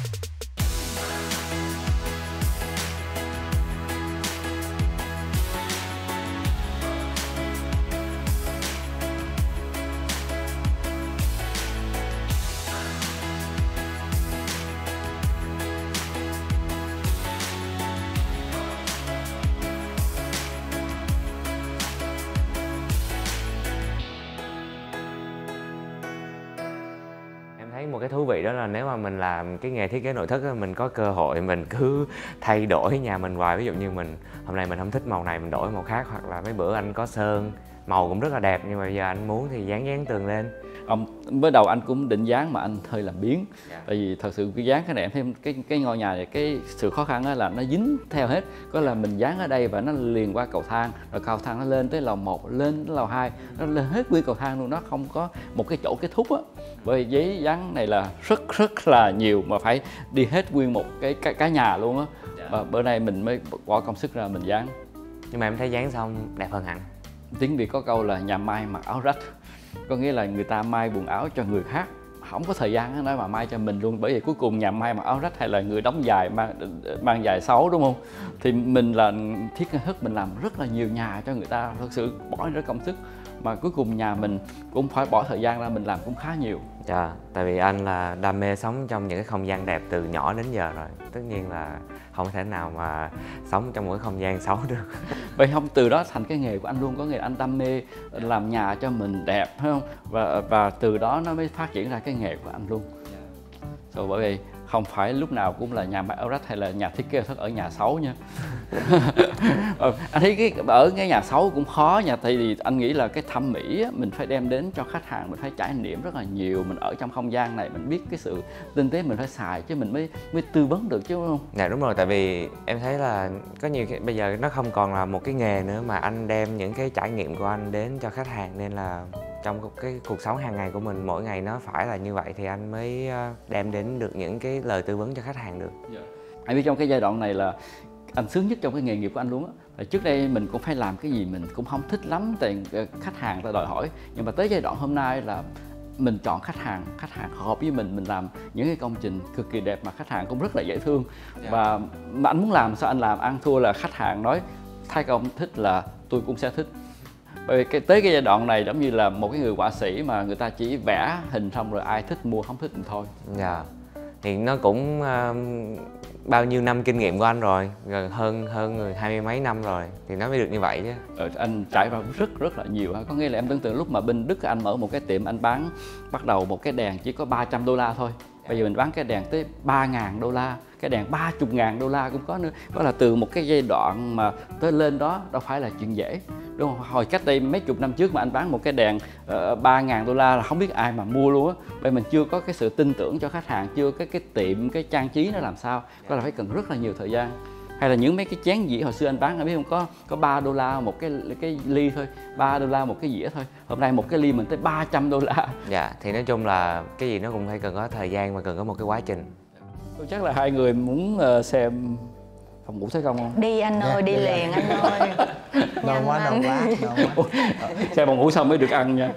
Một cái thú vị đó là nếu mà mình làm cái nghề thiết kế nội thất, mình có cơ hội mình cứ thay đổi nhà mình hoài. Ví dụ như mình hôm nay mình không thích màu này mình đổi màu khác, hoặc là mấy bữa anh có sơn màu cũng rất là đẹp nhưng mà giờ anh muốn thì dán dán tường lên. Ông mới đầu anh cũng định dán mà anh hơi làm biếng. Yeah. Tại vì thật sự cái dán cái này em thêm cái cái ngôi nhà này cái sự khó khăn là nó dính theo hết. Có là mình dán ở đây và nó liền qua cầu thang, rồi cầu thang nó lên tới lầu một, lên tới lầu hai, nó lên hết nguyên cầu thang luôn, nó không có một cái chỗ kết thúc á. Bởi vì giấy dán này là rất rất là nhiều mà phải đi hết nguyên một cái cái, cái nhà luôn á. Yeah. Và bữa nay mình mới bỏ công sức ra mình dán. Nhưng mà em thấy dán xong đẹp hơn hẳn. Tiếng Việt có câu là nhà may mặc áo rách. Có nghĩa là người ta may quần áo cho người khác, không có thời gian đó mà may cho mình luôn. Bởi vì cuối cùng nhà may mặc áo rách hay là người đóng dài mang mang dài xấu đúng không? Thì mình là thiết kế thức, mình làm rất là nhiều nhà cho người ta, thật sự bỏ rất công sức mà cuối cùng nhà mình cũng phải bỏ thời gian ra mình làm cũng khá nhiều. Dạ, tại vì anh là đam mê sống trong những cái không gian đẹp từ nhỏ đến giờ rồi, tất nhiên là không thể nào mà sống trong một cái không gian xấu được. Vậy không, từ đó thành cái nghề của anh luôn, có nghĩa là anh đam mê làm nhà cho mình đẹp, phải không? Và và từ đó nó mới phát triển ra cái nghề của anh luôn. Rồi bởi vì không phải lúc nào cũng là nhà may áo rách hay là nhà thiết kế nội thất ở nhà xấu nha. Anh thấy cái ở cái nhà xấu cũng khó nha, tại vì anh nghĩ là cái thẩm mỹ á, mình phải đem đến cho khách hàng, mình phải trải nghiệm rất là nhiều, mình ở trong không gian này mình biết cái sự tinh tế mình phải xài chứ mình mới mới tư vấn được chứ đúng không? Dạ đúng rồi, tại vì em thấy là có nhiều cái bây giờ nó không còn là một cái nghề nữa mà anh đem những cái trải nghiệm của anh đến cho khách hàng, nên là trong cái cuộc sống hàng ngày của mình mỗi ngày nó phải là như vậy thì anh mới đem đến được những cái lời tư vấn cho khách hàng được. Yeah. Anh biết trong cái giai đoạn này là anh sướng nhất trong cái nghề nghiệp của anh luôn á. Trước đây mình cũng phải làm cái gì mình cũng không thích lắm, tại khách hàng ta đòi hỏi. Nhưng mà tới giai đoạn hôm nay là mình chọn khách hàng, khách hàng hợp với mình, mình làm những cái công trình cực kỳ đẹp mà khách hàng cũng rất là dễ thương. Yeah. Và mà anh muốn làm sao anh làm, ăn thua là khách hàng nói Thái Công thích là tôi cũng sẽ thích. Bởi vì cái, tới cái giai đoạn này giống như là một cái người họa sĩ mà người ta chỉ vẽ hình xong rồi ai thích mua không thích thì thôi. Dạ. Thì nó cũng uh, bao nhiêu năm kinh nghiệm của anh rồi, gần hơn hơn người hai mươi mấy năm rồi thì nó mới được như vậy chứ. Ờ, anh trải qua rất rất là nhiều. Có nghĩa là em tưởng tượng lúc mà bên Đức anh mở một cái tiệm, anh bán bắt đầu một cái đèn chỉ có ba trăm đô la thôi. Bây giờ mình bán cái đèn tới ba ngàn đô la, cái đèn ba mươi ngàn đô la cũng có nữa. Đó là từ một cái giai đoạn mà tới lên đó đâu phải là chuyện dễ, đúng không? Hồi cách đây mấy chục năm trước mà anh bán một cái đèn ba ngàn đô la là không biết ai mà mua luôn á. Bây mình chưa có cái sự tin tưởng cho khách hàng, chưa cái cái tiệm, cái trang trí nó làm sao, đó là phải cần rất là nhiều thời gian. Hay là những mấy cái chén dĩa hồi xưa anh bán, anh biết không, có có ba đô la một cái cái ly thôi, ba đô la một cái dĩa thôi. Hôm nay một cái ly mình tới ba trăm đô la. Dạ, thì nói chung là cái gì nó cũng phải cần có thời gian và cần có một cái quá trình. Chắc là hai người muốn xem phòng ngủ Thái Công không? Đi anh ơi, yeah, đi yeah. liền anh ơi. Ngon quá, ngon quá, ngon quá. Xem phòng ngủ xong mới được ăn nha.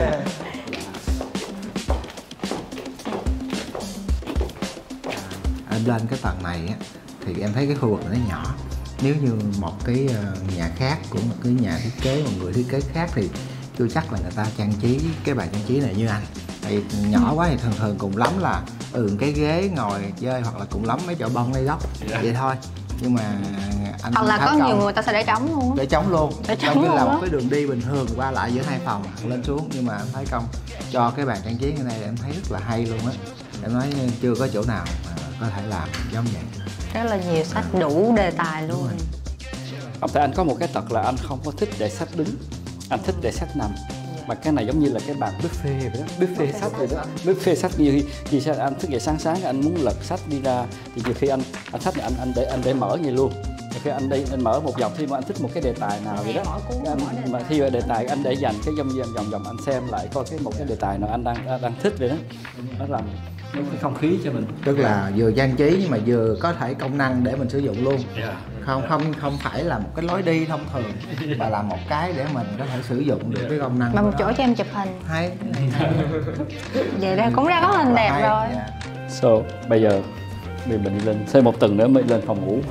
Em lên cái tầng này á thì em thấy cái khu vực này nó nhỏ. Nếu như một cái nhà khác của một cái nhà thiết kế, một người thiết kế khác thì chưa chắc là người ta trang trí cái bàn trang trí này như anh. Thì nhỏ quá thì thường thường cùng lắm là ừ cái ghế ngồi chơi, hoặc là cùng lắm mấy chỗ bông đây góc vậy thôi. Nhưng mà anh hoặc là có Công, nhiều người ta sẽ để trống luôn, để trống luôn, để trống giống như là luôn một cái đường đi bình thường qua lại giữa hai phòng lên xuống. Nhưng mà Thái Công cho cái bàn trang trí như này em thấy rất là hay luôn á. Em nói chưa có chỗ nào mà có thể làm giống vậy. Rất là nhiều sách, đủ đề tài luôn. Không thể anh có một cái tật là anh không có thích để sách đứng, anh thích để sách nằm. Mà cái này giống như là cái bàn buffet vậy đó, buffet sách vậy đó, buffet sách. Nhiều khi, khi sao anh thức dậy sáng sáng anh muốn lật sách đi ra thì nhiều khi anh anh sách anh anh để anh để mở vậy luôn. Khi anh đi anh mở một dòng khi mà anh thích một cái đề tài nào vậy đó, anh, mà khi mà đề tài anh để dành cái dòng dòng vòng vòng anh xem lại coi cái một cái đề tài nào anh đang đang thích vậy đó, nó làm cái không khí cho mình. Tức là vừa trang trí nhưng mà vừa có thể công năng để mình sử dụng luôn. Yeah. Không không không phải là một cái lối đi thông thường mà là một cái để mình có thể sử dụng được cái công năng. Mà một chỗ cho em chụp hình. Hay. Vậy ra cũng ra có hình đẹp hay, rồi. Yeah. So bây giờ mình mình đi lên xây một tầng nữa mới lên phòng ngủ.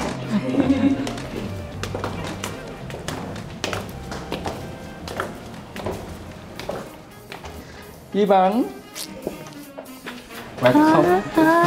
Di Bằng. Bạn không.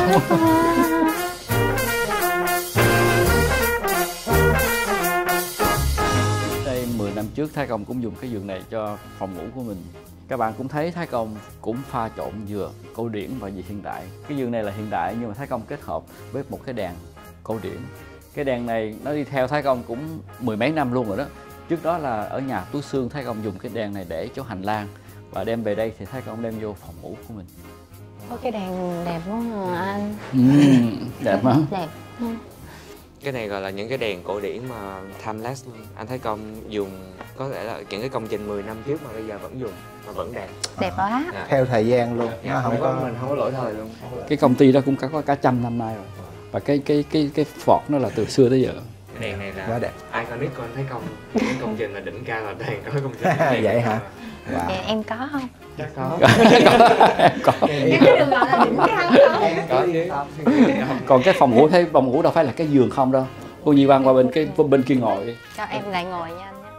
Đây mười năm trước Thái Công cũng dùng cái giường này cho phòng ngủ của mình. Các bạn cũng thấy Thái Công cũng pha trộn vừa cổ điển và gì hiện đại. Cái giường này là hiện đại nhưng mà Thái Công kết hợp với một cái đèn cổ điển. Cái đèn này nó đi theo Thái Công cũng mười mấy năm luôn rồi đó. Trước đó là ở nhà Tú Xương Thái Công dùng cái đèn này để chỗ hành lang, và đem về đây thì Thái Công đem vô phòng ngủ của mình. Có cái đèn đẹp quá à anh. Ừ, đẹp hả? Đẹp. Cái này gọi là những cái đèn cổ điển mà timeless luôn. Anh thấy Công dùng có thể là những cái công trình mười năm trước mà bây giờ vẫn dùng mà vẫn đẹp. Đẹp quá. Dạ. Theo thời gian luôn. Dạ, nó không có mình không có lỗi thời luôn. Cái công ty đó cũng có có cả trăm năm nay rồi. Và cái cái cái cái Ford nó là từ xưa tới giờ. Cái đèn này là quá đẹp. iconic của anh Thái Công. Những công trình là đỉnh cao là đèn có công trình. Vậy hả? Wow. Dạ, em có không? Chắc có. Có. Cái đừng gọi là đỉnh cao không? Có chứ. Còn cái phòng ngủ thấy phòng ngủ đâu phải là cái giường không đâu. Cô Nhi Văn qua bên cái bên kia ngồi đi. Cho em lại ngồi nha anh nhé.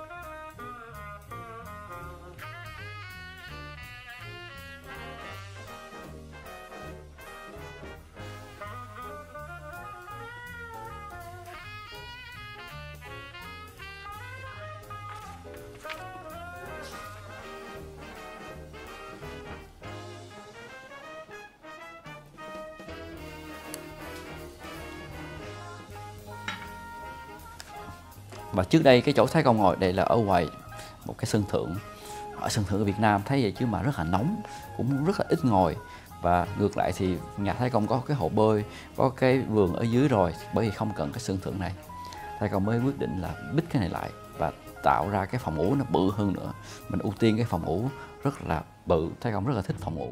Và trước đây cái chỗ Thái Công ngồi đây là ở ngoài một cái sân thượng. Ở sân thượng ở Việt Nam thấy vậy chứ mà rất là nóng, cũng rất là ít ngồi. Và ngược lại thì nhà Thái Công có cái hồ bơi, có cái vườn ở dưới rồi, bởi vì không cần cái sân thượng này. Thái Công mới quyết định là bít cái này lại và tạo ra cái phòng ngủ nó bự hơn nữa. Mình ưu tiên cái phòng ngủ rất là bự. Thái Công rất là thích phòng ngủ.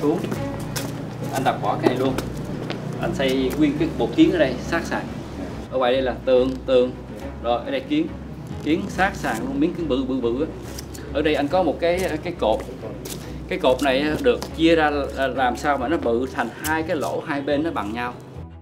xuống, anh đập bỏ cái này luôn, anh xây nguyên cái bột kiến ở đây sát sàn. Ở ngoài đây là tường tường, rồi ở đây kiến kiến sát sàn luôn, miếng kiến bự bự bự á. Ở đây anh có một cái cái cột, cái cột này được chia ra làm sao mà nó bự thành hai cái lỗ hai bên nó bằng nhau.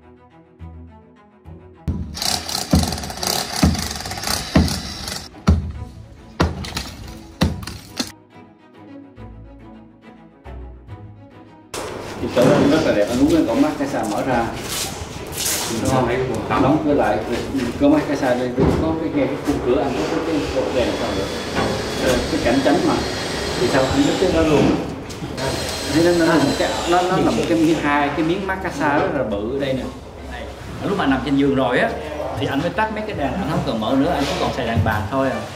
Thì trở lên rất là đẹp, anh muốn cái cổng mắt cái xà mở ra, đúng không? Đóng cửa lại, cơ mắt cái xà đây có cái nghe cái khung cửa, anh có cái cột đèn sao được, cái cảnh tránh mà, thì sao anh biết cái đó luôn. Thế nó nó cái nó nó là một cái miếng hai cái miếng macassar rất là bự ở đây nè. Lúc mà nằm trên giường rồi á, thì anh mới tắt mấy cái đèn, anh không cần mở nữa, anh chỉ còn xài đèn bàn thôi à.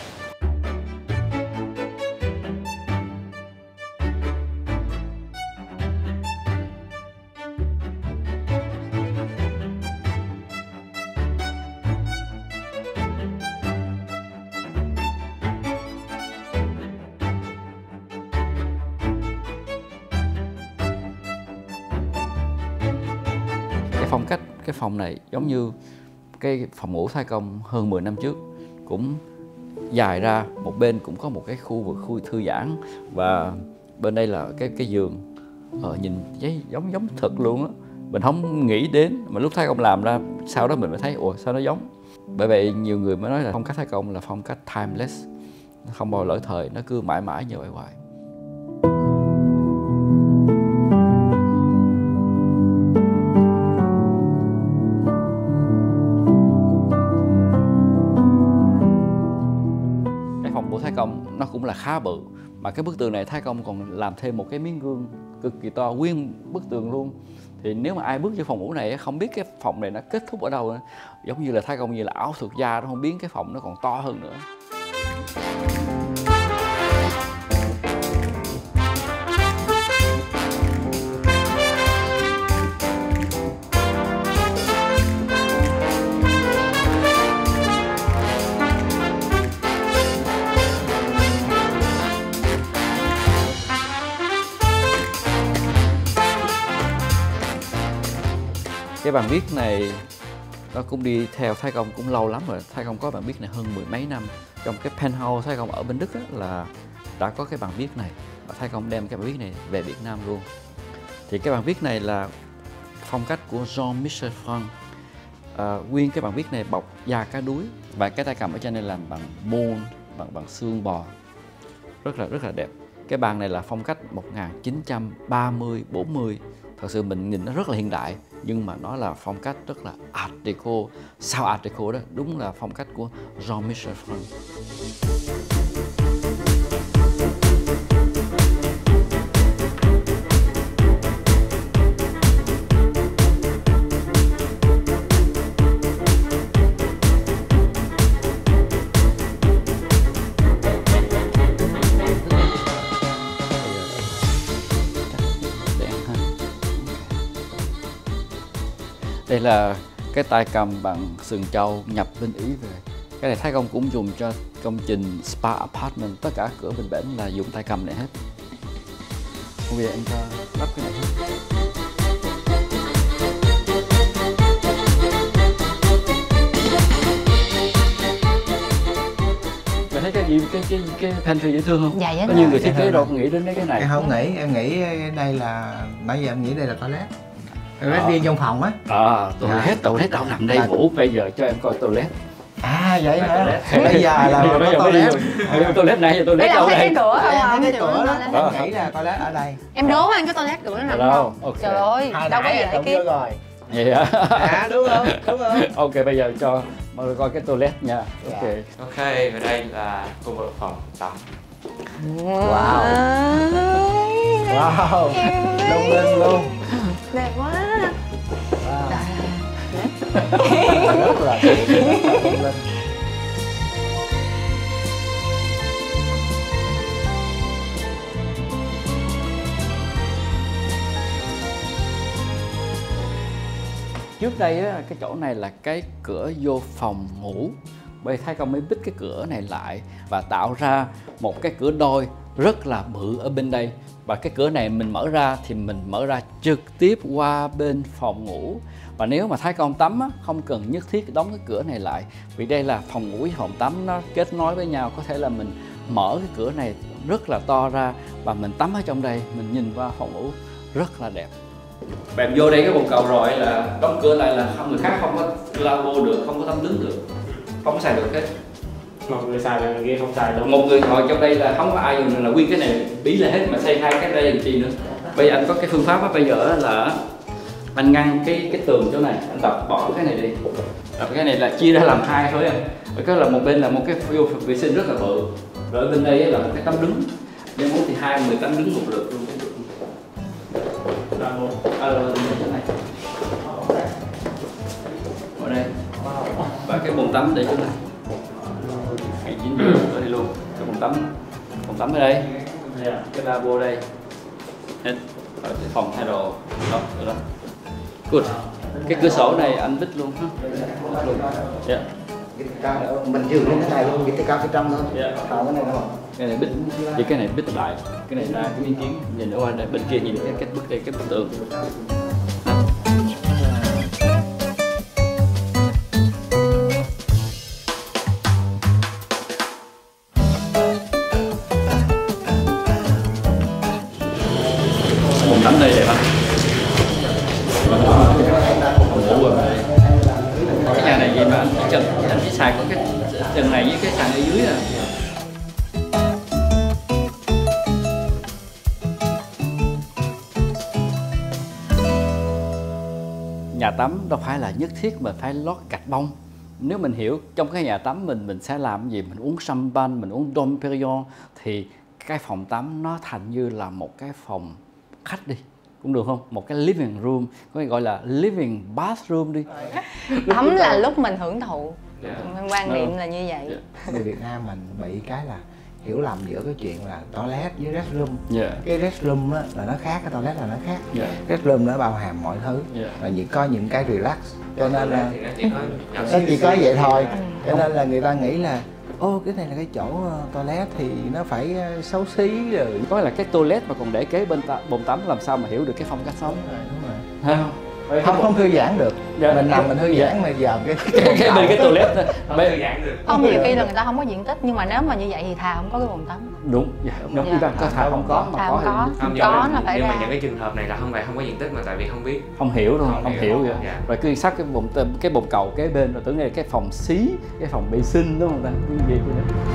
Cái phong cách cái phòng này giống như cái phòng ngủ Thái Công hơn mười năm trước, cũng dài ra, một bên cũng có một cái khu vực khu thư giãn, và bên đây là cái cái giường. Ờ, nhìn giấy giống giống thật luôn á, mình không nghĩ đến, mà lúc Thái Công làm ra sau đó mình mới thấy ủa sao nó giống. Bởi vậy nhiều người mới nói là phong cách Thái Công là phong cách timeless, không bao lỗi thời, nó cứ mãi mãi như vậy hoài. Thái Công nó cũng là khá bự, mà cái bức tường này Thái Công còn làm thêm một cái miếng gương cực kỳ to nguyên bức tường luôn. Thì nếu mà ai bước vô phòng ngủ này không biết cái phòng này nó kết thúc ở đâu nữa. Giống như là Thái Công như là ảo thuật gia, nó không biết cái phòng nó còn to hơn nữa. Cái bàn viết này nó cũng đi theo Thái Công cũng lâu lắm rồi. Thái Công có bàn viết này hơn mười mấy năm. Trong cái penthouse Thái Công ở bên Đức á, là đã có cái bàn viết này, và Thái Công đem cái bàn viết này về Việt Nam luôn. Thì cái bàn viết này là phong cách của Jean-Michel Franck. À, nguyên cái bàn viết này bọc da cá đuối, và cái tay cầm ở trên này làm bằng bone, bằng bằng xương bò, rất là rất là đẹp. Cái bàn này là phong cách một nghìn chín trăm ba mươi bốn mươi. Thật sự mình nhìn nó rất là hiện đại, nhưng mà nó là phong cách rất là Art Deco. Sao Art Deco đó, đúng là phong cách của Jean-Michel Franck. Đây là cái tay cầm bằng sừng trâu nhập bên Ý về. Cái này Thái Công cũng dùng cho công trình Spa Apartment. Tất cả cửa bên bển là dùng tay cầm này hết. Bây giờ em cho lắp cái này hết. Mày thấy cái gì, cái cái cái pantry dễ thương không? Dạ, dạ. Có nhiều người thiết kế đâu nghĩ đến mấy cái này. Em không nghĩ, em nghĩ đây là, nãy giờ em nghĩ đây là toilet. Toilet riêng trong phòng á. À, toilet, toilet đâu nằm đây ngủ, bây giờ cho em coi toilet. À vậy hả? Bây giờ là có toilet. Toilet này, toilet đâu đây? Cái cửa không Em à? thấy cái cửa đó, em nghĩ là toilet ở đây. Em đố anh cái toilet cửa nó nằm đâu? Trời ơi, đâu có dễ kiếm. Rồi. Vậy hả? À đúng không? Đúng không? Ok, bây giờ cho mọi người coi cái toilet nha. Ok. Ok, và đây là khu vực phòng tắm. Wow. Wow. Lung linh luôn. Đẹp quá. Wow. Trời Rất là lung linh. Trước đây á, cái chỗ này là cái cửa vô phòng ngủ. Bây Thái Công mới bít cái cửa này lại và tạo ra một cái cửa đôi rất là bự ở bên đây. Và cái cửa này mình mở ra thì mình mở ra trực tiếp qua bên phòng ngủ. Và nếu mà Thái Công tắm á, không cần nhất thiết đóng cái cửa này lại, vì đây là phòng ngủ với phòng tắm nó kết nối với nhau. Có thể là mình mở cái cửa này rất là to ra và mình tắm ở trong đây, mình nhìn qua phòng ngủ rất là đẹp. Bạn vô đây cái bồn cầu rồi là đóng cửa lại là không, người khác không có lavabo được, không có tắm đứng được, không có xài được hết. Một người xài là người kia không xài được. Một người ngồi trong đây là không có ai dùng, là nguyên cái này bí là hết, mà xây hai cái đây làm chi nữa. Bây giờ anh có cái phương pháp đó, bây giờ là anh ngăn cái cái tường chỗ này, anh tập bỏ cái này đi. Tập cái này là chia ra làm hai thôi em. Cái là một bên là một cái phiêu vệ sinh rất là bự, rồi ở bên đây là một cái tắm đứng. Nếu muốn thì hai người tắm đứng một lượt luôn cũng được. Ờ, chỗ này. Ở đây. Và cái bồn tắm để chỗ này. Ngày chín giờ ở đây luôn. Cái bồn tắm, bồn tắm ở đây. Cái lavabo đây. Hết. Ở cái phòng thay đồ. Đó, ở đó. Good. Cái cửa sổ này anh bít luôn ha. Luôn. Yeah. Mình dừng lên cái này luôn, cái cao phía trong thôi. Yeah. Còn cái này đâu. Cái này bít, chỉ cái này bít lại, cái này ra cái miếng kiến, nhìn ở ngoài đây, bên kia nhìn cái cái bức đây, cái bức tường. Phòng tắm đây đẹp không? Phòng ngủ rồi. Cái nhà này gì mà anh chỉ cần anh chỉ xài có cái tầng này với cái sàn ở dưới à. Nhà tắm đâu phải là nhất thiết mình phải lót gạch bông. Nếu mình hiểu trong cái nhà tắm mình mình sẽ làm gì, mình uống champagne, mình uống Dom Perignon, thì cái phòng tắm nó thành như là một cái phòng khách đi, cũng được không? Một cái living room, có thể gọi là living bathroom đi. Tắm là lúc mình hưởng thụ. Yeah. Quan niệm là như vậy. Người Việt Nam mình bị cái là hiểu lầm giữa cái chuyện là toilet với restroom. Yeah. Cái restroom á là nó khác, cái toilet là nó khác. Yeah. Restroom nó bao hàm mọi thứ. Yeah. Và chỉ có những cái relax, cho nên là nó chỉ có vậy thôi. Cho nên là người ta nghĩ là ô cái này là cái chỗ toilet thì nó phải xấu xí rồi. Có là cái toilet mà còn để kế bên ta, bồn tắm, làm sao mà hiểu được cái phong cách sống. Đúng rồi, đúng rồi. Thấy không? Không không thư giãn được. Dạ. Mình nằm mình thư giãn mà giờ cái cái, cái bên cái toilet đó. Không Bên... thư giãn được. Không, nhiều khi là người ta không có diện tích, nhưng mà nếu mà như vậy thì thà không có cái bồn tắm. Đúng, dạ. Đúng, Dạ. có thà không có mà Thà có không có. thì Không, Có, nhưng mà, nó phải nhưng mà ra. những cái trường hợp này là không phải không có diện tích mà tại vì không biết. không hiểu đâu, Không không, hiểu. hiểu vậy. Dạ. Rồi cứ sát cái bồn cái bồn cầu kế bên rồi tưởng là cái phòng xí, cái phòng vệ sinh đúng không ta? Cái gì vậy đó.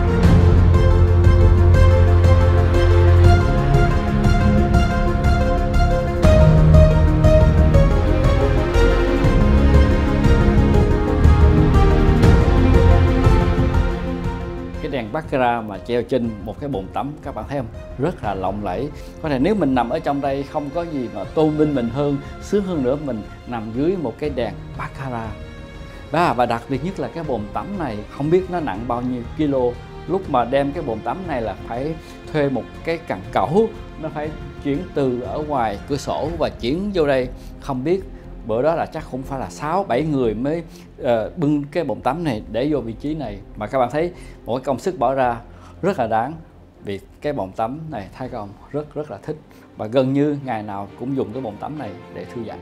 Cái đèn baccarat mà treo trên một cái bồn tắm các bạn thấy không, rất là lộng lẫy. Có thể nếu mình nằm ở trong đây không có gì mà tôn vinh mình hơn, sướng hơn nữa, mình nằm dưới một cái đèn baccarat. Và, và đặc biệt nhất là cái bồn tắm này không biết nó nặng bao nhiêu kilo. Lúc mà đem cái bồn tắm này là phải thuê một cái cần cẩu, nó phải chuyển từ ở ngoài cửa sổ và chuyển vô đây. Không biết bữa đó là chắc cũng phải là sáu bảy người mới uh, bưng cái bồn tắm này để vô vị trí này. Mà các bạn thấy một cái công sức bỏ ra rất là đáng, vì cái bồn tắm này Thái Công rất rất là thích, và gần như ngày nào cũng dùng cái bồn tắm này để thư giãn.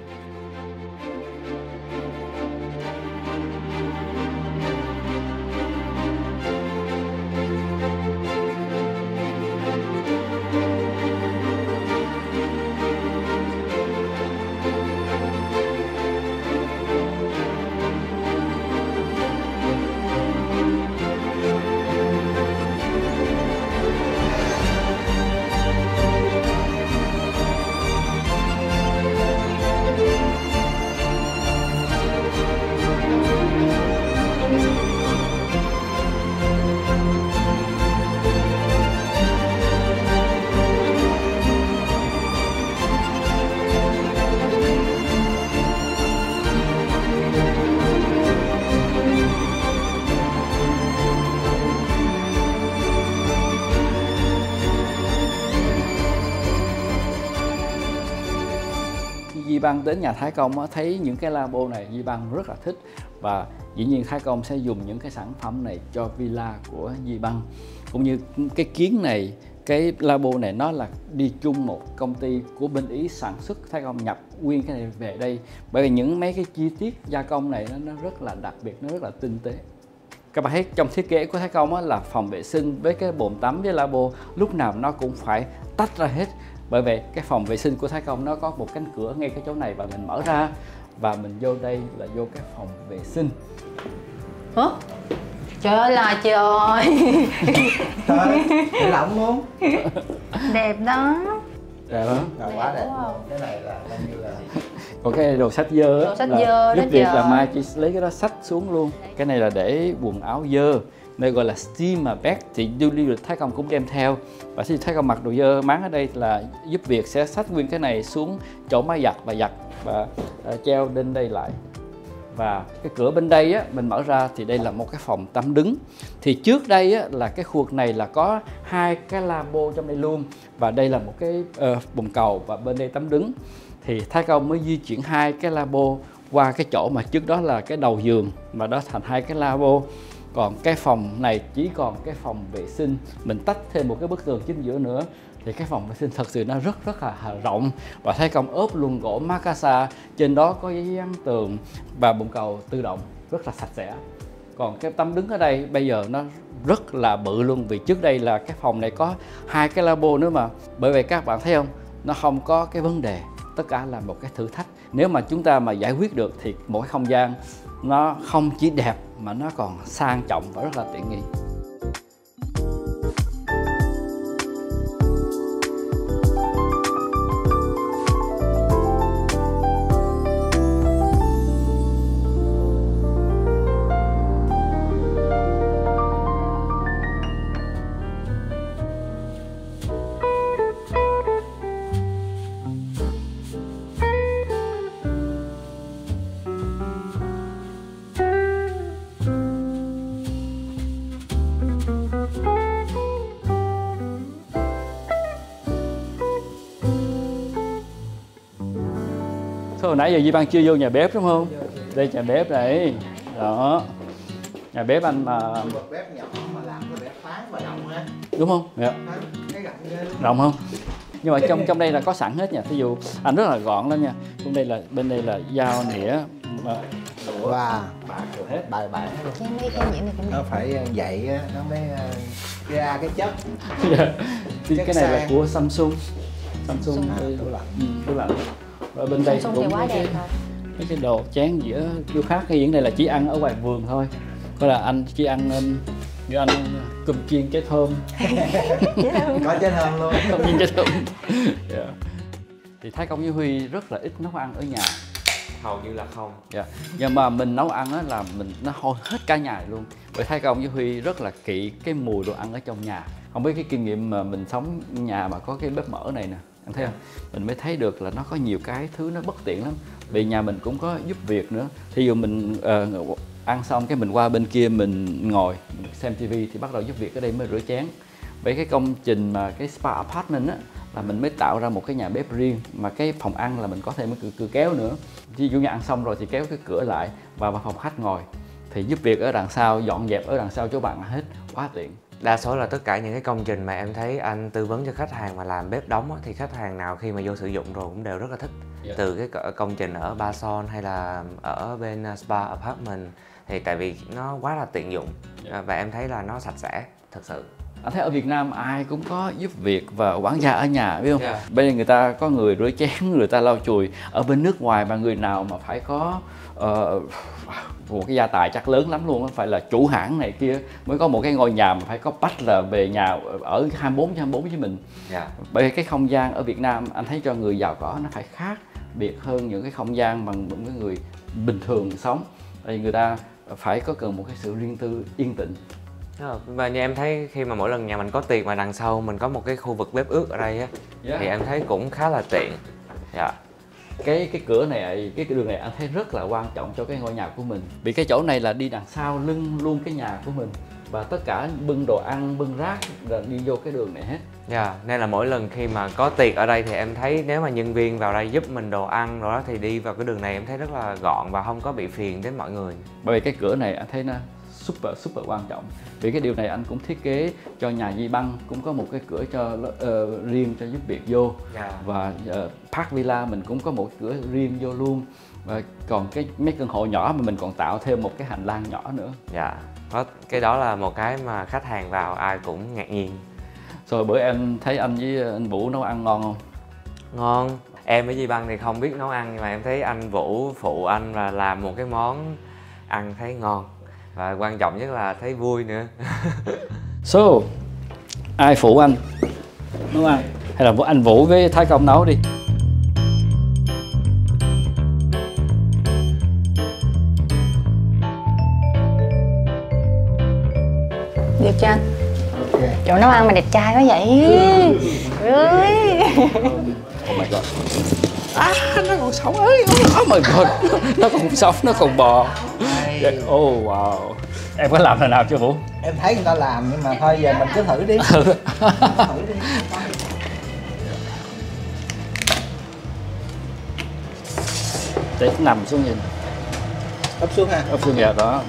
Băng đến nhà Thái Công á, thấy những cái labo này Duy Băng rất là thích, và dĩ nhiên Thái Công sẽ dùng những cái sản phẩm này cho villa của Duy Băng. Cũng như cái kiến này, cái labo này nó là đi chung một công ty của bên Ý sản xuất, Thái Công nhập nguyên cái này về đây, bởi vì những mấy cái chi tiết gia công này nó, nó rất là đặc biệt, nó rất là tinh tế. Các bạn thấy trong thiết kế của Thái Công á, là phòng vệ sinh với cái bồn tắm với labo lúc nào nó cũng phải tách ra hết, bởi vậy cái phòng vệ sinh của Thái Công nó có một cánh cửa ngay cái chỗ này, và mình mở ra và mình vô đây là vô cái phòng vệ sinh. Hả? Trời ơi là trời. Trời, để lỏng luôn. Đẹp đó. Đẹp hả? Rồi, quá đẹp luôn. Cái này là coi như là Còn cái đồ sách dơ á, Đồ sách là dơ đó giúp việc trời. là Mai chỉ lấy cái đó xách xuống luôn. Cái này là để quần áo dơ, đây gọi là steamer bag, thì du lịch Thái Công cũng đem theo. Và khi Thái Công mặc đồ dơ máng ở đây là giúp việc sẽ xách nguyên cái này xuống chỗ máy giặt và giặt và uh, treo lên đây lại. Và cái cửa bên đây á, mình mở ra thì đây là một cái phòng tắm đứng. Thì trước đây á, là cái khu vực này là có hai cái labo trong đây luôn, và đây là một cái uh, bồn cầu, và bên đây tắm đứng. Thì Thái Công mới di chuyển hai cái labo qua cái chỗ mà trước đó là cái đầu giường, mà đó thành hai cái labo. Còn cái phòng này chỉ còn cái phòng vệ sinh, mình tách thêm một cái bức tường chính giữa nữa, thì cái phòng vệ sinh thật sự nó rất rất là rộng. Và Thái Công ốp luôn gỗ Macasa, trên đó có giấy dán tường và bồn cầu tự động, rất là sạch sẽ. Còn cái tắm đứng ở đây bây giờ nó rất là bự luôn, vì trước đây là cái phòng này có hai cái labo nữa mà. Bởi vậy các bạn thấy không, nó không có cái vấn đề, tất cả là một cái thử thách. Nếu mà chúng ta mà giải quyết được thì một cái không gian nó không chỉ đẹp mà nó còn sang trọng và rất là tiện nghi. Thôi hồi nãy giờ Duy Băng chưa vô nhà bếp đúng không? Đây nhà bếp này. Đó. Nhà bếp anh mà một bếp nhỏ mà làm cái bếp phán và rộng ha. đúng không? Dạ. Cái rộng ghê luôn. Rộng không? Nhưng mà trong trong đây là có sẵn hết nha. Ví dụ anh rất là gọn lắm nha. Bên đây là bên đây là dao nĩa mà Wow, bạc rồi hết. bài bản luôn. Cái mấy cái nhẫn này cũng Nó phải dậy á, nó mới ờ, ra cái chất. Thì Chất cái này là sang. của Samsung. Samsung À, đây. tủ lạnh. Ừ, tủ lạnh. Và bên đây Samsung cũng thì quá mấy đẹp cái, rồi. mấy cái đồ chén dĩa kiểu khác. Cái diễn này là chỉ ăn ở ngoài vườn thôi. Có là anh chỉ ăn um, như anh cơm chiên trái thơm. Có trái thơm luôn. Cơm chiên trái thơm. Yeah. Thì Thái Công với Huy rất là ít nấu ăn ở nhà. Hầu như là không. Dạ. Nhưng mà mình nấu ăn á là mình nó hôi hết cả nhà luôn. Bởi Thái Công với Huy rất là kỵ cái mùi đồ ăn ở trong nhà. Không biết cái kinh nghiệm mà mình sống nhà mà có cái bếp mở này nè, anh thấy không? Mình mới thấy được là nó có nhiều cái thứ nó bất tiện lắm. Vì nhà mình cũng có giúp việc nữa. Thí dụ mình uh, ăn xong cái mình qua bên kia mình ngồi mình xem tivi thì bắt đầu giúp việc ở đây mới rửa chén. Vậy cái công trình mà cái spa apartment á là mình mới tạo ra một cái nhà bếp riêng, mà cái phòng ăn là mình có thêm cái cửa, cửa kéo nữa. Ví dụ như ăn xong rồi thì kéo cái cửa lại và vào phòng khách ngồi, thì giúp việc ở đằng sau, dọn dẹp ở đằng sau chỗ bạn hết, quá tiện. Đa số là tất cả những cái công trình mà em thấy anh tư vấn cho khách hàng mà làm bếp đóng á, thì khách hàng nào khi mà vô sử dụng rồi cũng đều rất là thích. Yeah. Từ cái co- công trình ở Ba Son hay là ở bên uh, Spa Apartment, thì tại vì nó quá là tiện dụng. Yeah. Và em thấy là nó sạch sẽ thật sự. Anh thấy ở Việt Nam ai cũng có giúp việc và quản gia ở nhà, biết không? Yeah. Bây giờ người ta có người rửa chén, người ta lau chùi. Ở bên nước ngoài mà người nào mà phải có uh, một cái gia tài chắc lớn lắm luôn, phải là chủ hãng này kia mới có một cái ngôi nhà mà phải có bắt là về nhà ở hai mươi bốn trên hai mươi bốn với mình. Yeah. Bởi vì cái không gian ở Việt Nam anh thấy cho người giàu có nó phải khác biệt hơn những cái không gian bằng những cái người bình thường sống. Thì người ta phải có cần một cái sự riêng tư yên tĩnh. Và như em thấy khi mà mỗi lần nhà mình có tiệc mà đằng sau mình có một cái khu vực bếp ướt ở đây á, Yeah. thì em thấy cũng khá là tiện. Dạ. Cái cái cửa này, cái đường này anh thấy rất là quan trọng cho cái ngôi nhà của mình. Vì cái chỗ này là đi đằng sau lưng luôn cái nhà của mình. Và tất cả bưng đồ ăn, bưng rác là đi vô cái đường này hết. Dạ, yeah, nên là mỗi lần khi mà có tiệc ở đây thì em thấy nếu mà nhân viên vào đây giúp mình đồ ăn rồi đó thì đi vào cái đường này em thấy rất là gọn và không có bị phiền đến mọi người. Bởi vì cái cửa này anh thấy nó super super quan trọng. Vì cái điều này anh cũng thiết kế cho nhà Di Băng cũng có một cái cửa cho uh, riêng cho giúp việc vô. Yeah. Và uh, Park Villa mình cũng có một cửa riêng vô luôn. Và còn cái mấy căn hộ nhỏ mà mình còn tạo thêm một cái hành lang nhỏ nữa. Dạ, yeah. Cái đó là một cái mà khách hàng vào ai cũng ngạc nhiên. Rồi bữa em thấy anh với anh Vũ nấu ăn ngon không? Ngon. Em với Di Băng thì không biết nấu ăn nhưng mà em thấy anh Vũ phụ anh và làm một cái món ăn thấy ngon. Và quan trọng nhất là thấy vui nữa. So, ai phụ anh nấu ăn? Hay là anh Vũ với Thái Công nấu đi? Được chưa anh? Okay. Chỗ nấu ăn mà đẹp trai quá vậy. Ơi. Oh my god. À, nó còn sống ơi. Oh my god. Nó còn sống, nó còn bò. Oh wow. Em có làm lần nào chưa Vũ? Em thấy người ta làm nhưng mà thôi giờ mình cứ thử đi. Thử đi. Để nằm xuống nhìn. Ấp xuống ha. Ấp xuống dạ đó.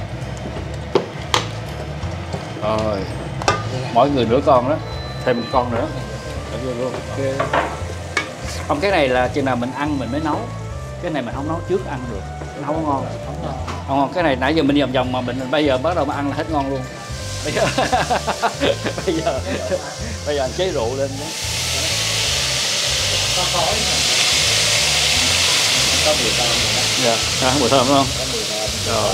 Rồi. Mỗi người nửa con đó. Thêm một con nữa. Okay. Không, cái này là chừng nào mình ăn mình mới nấu. Cái này mình không nấu trước ăn được. Nấu không ngon. Không ngon. Cái này nãy giờ mình vòng vòng mà mình bây giờ bắt đầu mà ăn là hết ngon luôn. Bây giờ bây giờ bây giờ anh chế rượu lên đó. Có khói. Có mùi thơm rồi đó. Dạ, có mùi thơm đúng không? Có mùi thơm. Rồi.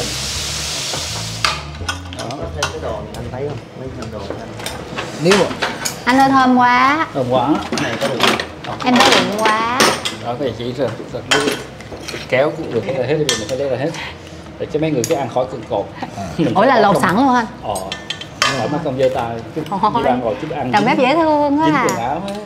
Đó. Có thêm cái đồ này anh thấy không? Mấy thêm đồ anh. Nếu mà anh ơi thơm quá. Thơm quá. Cái này có được không? Em đói bụng quá. Đó, cái chỉ rồi kéo được cái này hết thì mình phải lấy ra hết để cho mấy người cứ ăn khỏi cơn cột. Ủa là lột sẵn luôn anh? Ờ, hỏi mất công giơ tay chút đi ăn rồi chút ăn. Đầu bếp dễ thương quá à. Quần áo hết.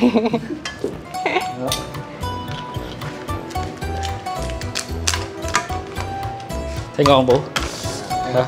Thấy ngon Vũ? Hả?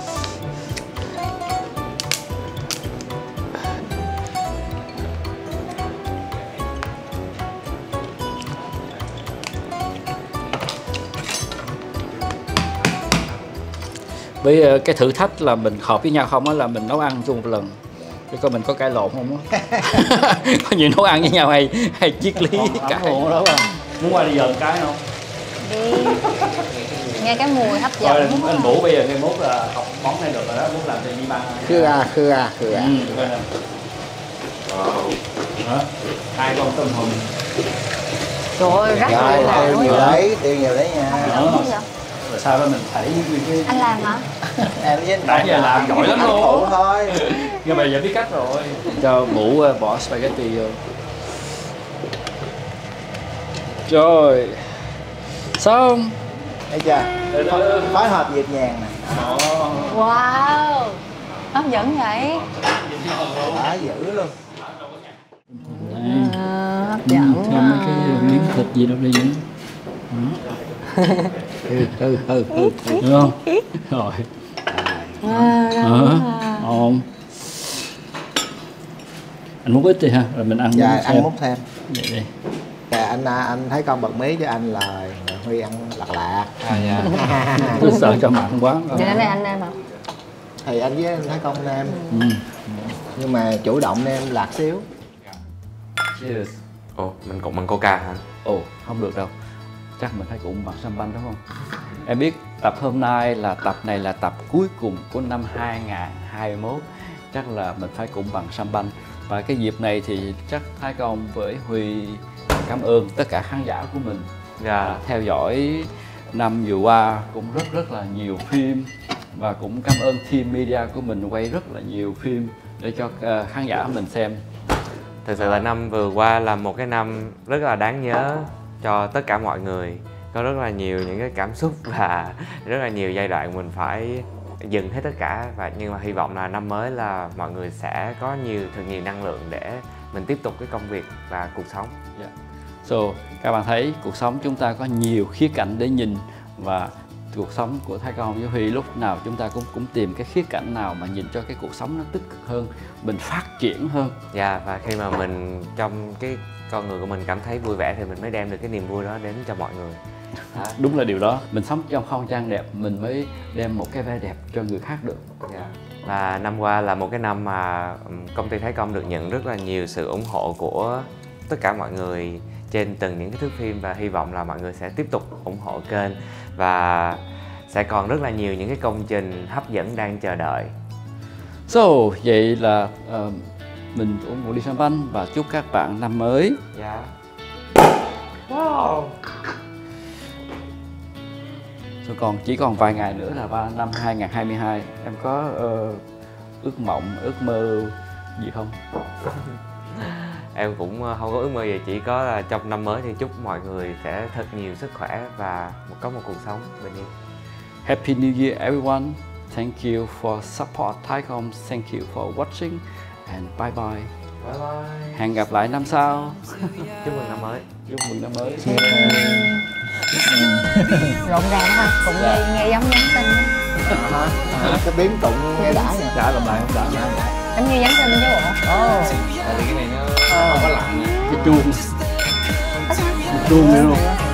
Với cái thử thách là mình hợp với nhau không á là mình nấu ăn chung một lần để coi mình có cãi lộn không á. Có nhiều nấu ăn với nhau hay hay triết lý cãi lộn đó không? Muốn qua đi giờ cái không? Đi. Nghe cái mùi hấp dẫn. Rồi, anh, anh Vũ bây giờ ngày mốt là học món này được rồi đó, muốn làm cho Di Băng. Khưa à, khưa à, khưa à. Ừ, wow. Đó. Hai con tôm hùm. Trời ơi, rắc rồi là tiêu nhiều đấy, tiêu nhiều đấy nha. Rồi sau đó mình thảy cái... Anh làm hả? Em với nãy giờ làm giỏi lắm luôn. Phụ thôi. Nhưng mà giờ biết cách rồi. Cho Vũ bỏ spaghetti vô. Rồi. Xong. Thấy chưa? Phối hợp nhịp nhàng nè. Wow. Hấp dẫn vậy. Đã dữ luôn. À, hấp dẫn. Thêm mấy cái miếng thịt gì đâu đi nữa. Ừ, ừ, ừ, ừ. Được không? Rồi. À, ngon. Anh múc ít đi ha, rồi mình ăn. Dạ, ăn múc thêm. Vậy đi. Dạ, anh anh thấy con bật mí cho anh là Huy ăn lạc lạc. À dạ. Tôi sợ cho mặn quá. Vậy đến đây anh em hả? Thì anh với anh thấy con em. Ừ. Nhưng mà chủ động em lạc xíu. Cheers. Ồ, mình cũng bằng coca hả? Ồ, không được đâu. Chắc mình phải cũng bằng champagne đúng không? Em biết tập hôm nay là tập này là tập cuối cùng của năm hai nghìn không trăm hai mươi mốt. Chắc là mình phải cũng bằng champagne. Và cái dịp này thì chắc Thái Công với Huy cảm ơn tất cả khán giả của mình. Dạ. Theo dõi năm vừa qua cũng rất rất là nhiều phim. Và cũng cảm ơn team media của mình quay rất là nhiều phim để cho uh, khán giả mình xem. Thực sự là năm vừa qua là một cái năm rất là đáng nhớ cho tất cả mọi người. Có rất là nhiều những cái cảm xúc và rất là nhiều giai đoạn mình phải dừng hết tất cả. Và nhưng mà hy vọng là năm mới là mọi người sẽ có nhiều thật nhiều năng lượng để mình tiếp tục cái công việc và cuộc sống. Yeah. So, các bạn thấy cuộc sống chúng ta có nhiều khía cạnh để nhìn và cuộc sống của Thái Công với Huy, lúc nào chúng ta cũng cũng tìm cái khía cạnh nào mà nhìn cho cái cuộc sống nó tích cực hơn, mình phát triển hơn. Dạ, và khi mà mình trong cái con người của mình cảm thấy vui vẻ thì mình mới đem được cái niềm vui đó đến cho mọi người. Đó. Đúng là điều đó, mình sống trong không gian đẹp mình mới đem một cái vẻ đẹp cho người khác được. Dạ. Và năm qua là một cái năm mà công ty Thái Công được nhận rất là nhiều sự ủng hộ của tất cả mọi người trên từng những cái thước phim, và hy vọng là mọi người sẽ tiếp tục ủng hộ kênh và sẽ còn rất là nhiều những cái công trình hấp dẫn đang chờ đợi. So, vậy là uh, mình uống một ly sâm banh và chúc các bạn năm mới. Dạ. Wow. So, còn chỉ còn vài ngày nữa là ba năm hai nghìn không trăm hai mươi hai. Em có uh, ước mộng, ước mơ gì không? Em cũng không có ước mơ gì, chỉ có là trong năm mới thì chúc mọi người sẽ thật nhiều sức khỏe và có một cuộc sống bình yên. Happy New Year everyone. Thank you for support Thái Công. Thank you for watching and bye bye. Bye bye. Hẹn gặp lại năm sau. Chúc mừng năm mới. Chúc mừng năm mới. Rộn ràng ha, cũng nghe, nghe giống nhắn tin. À, cái tiếng tụng nghe đã nha. Đã làm lại không đã. Giống như nhắn tin chứ bộ. Ồ. Tại vì cái này nó Không có lạnh. Cái chuông. Cái chuông nữa luôn.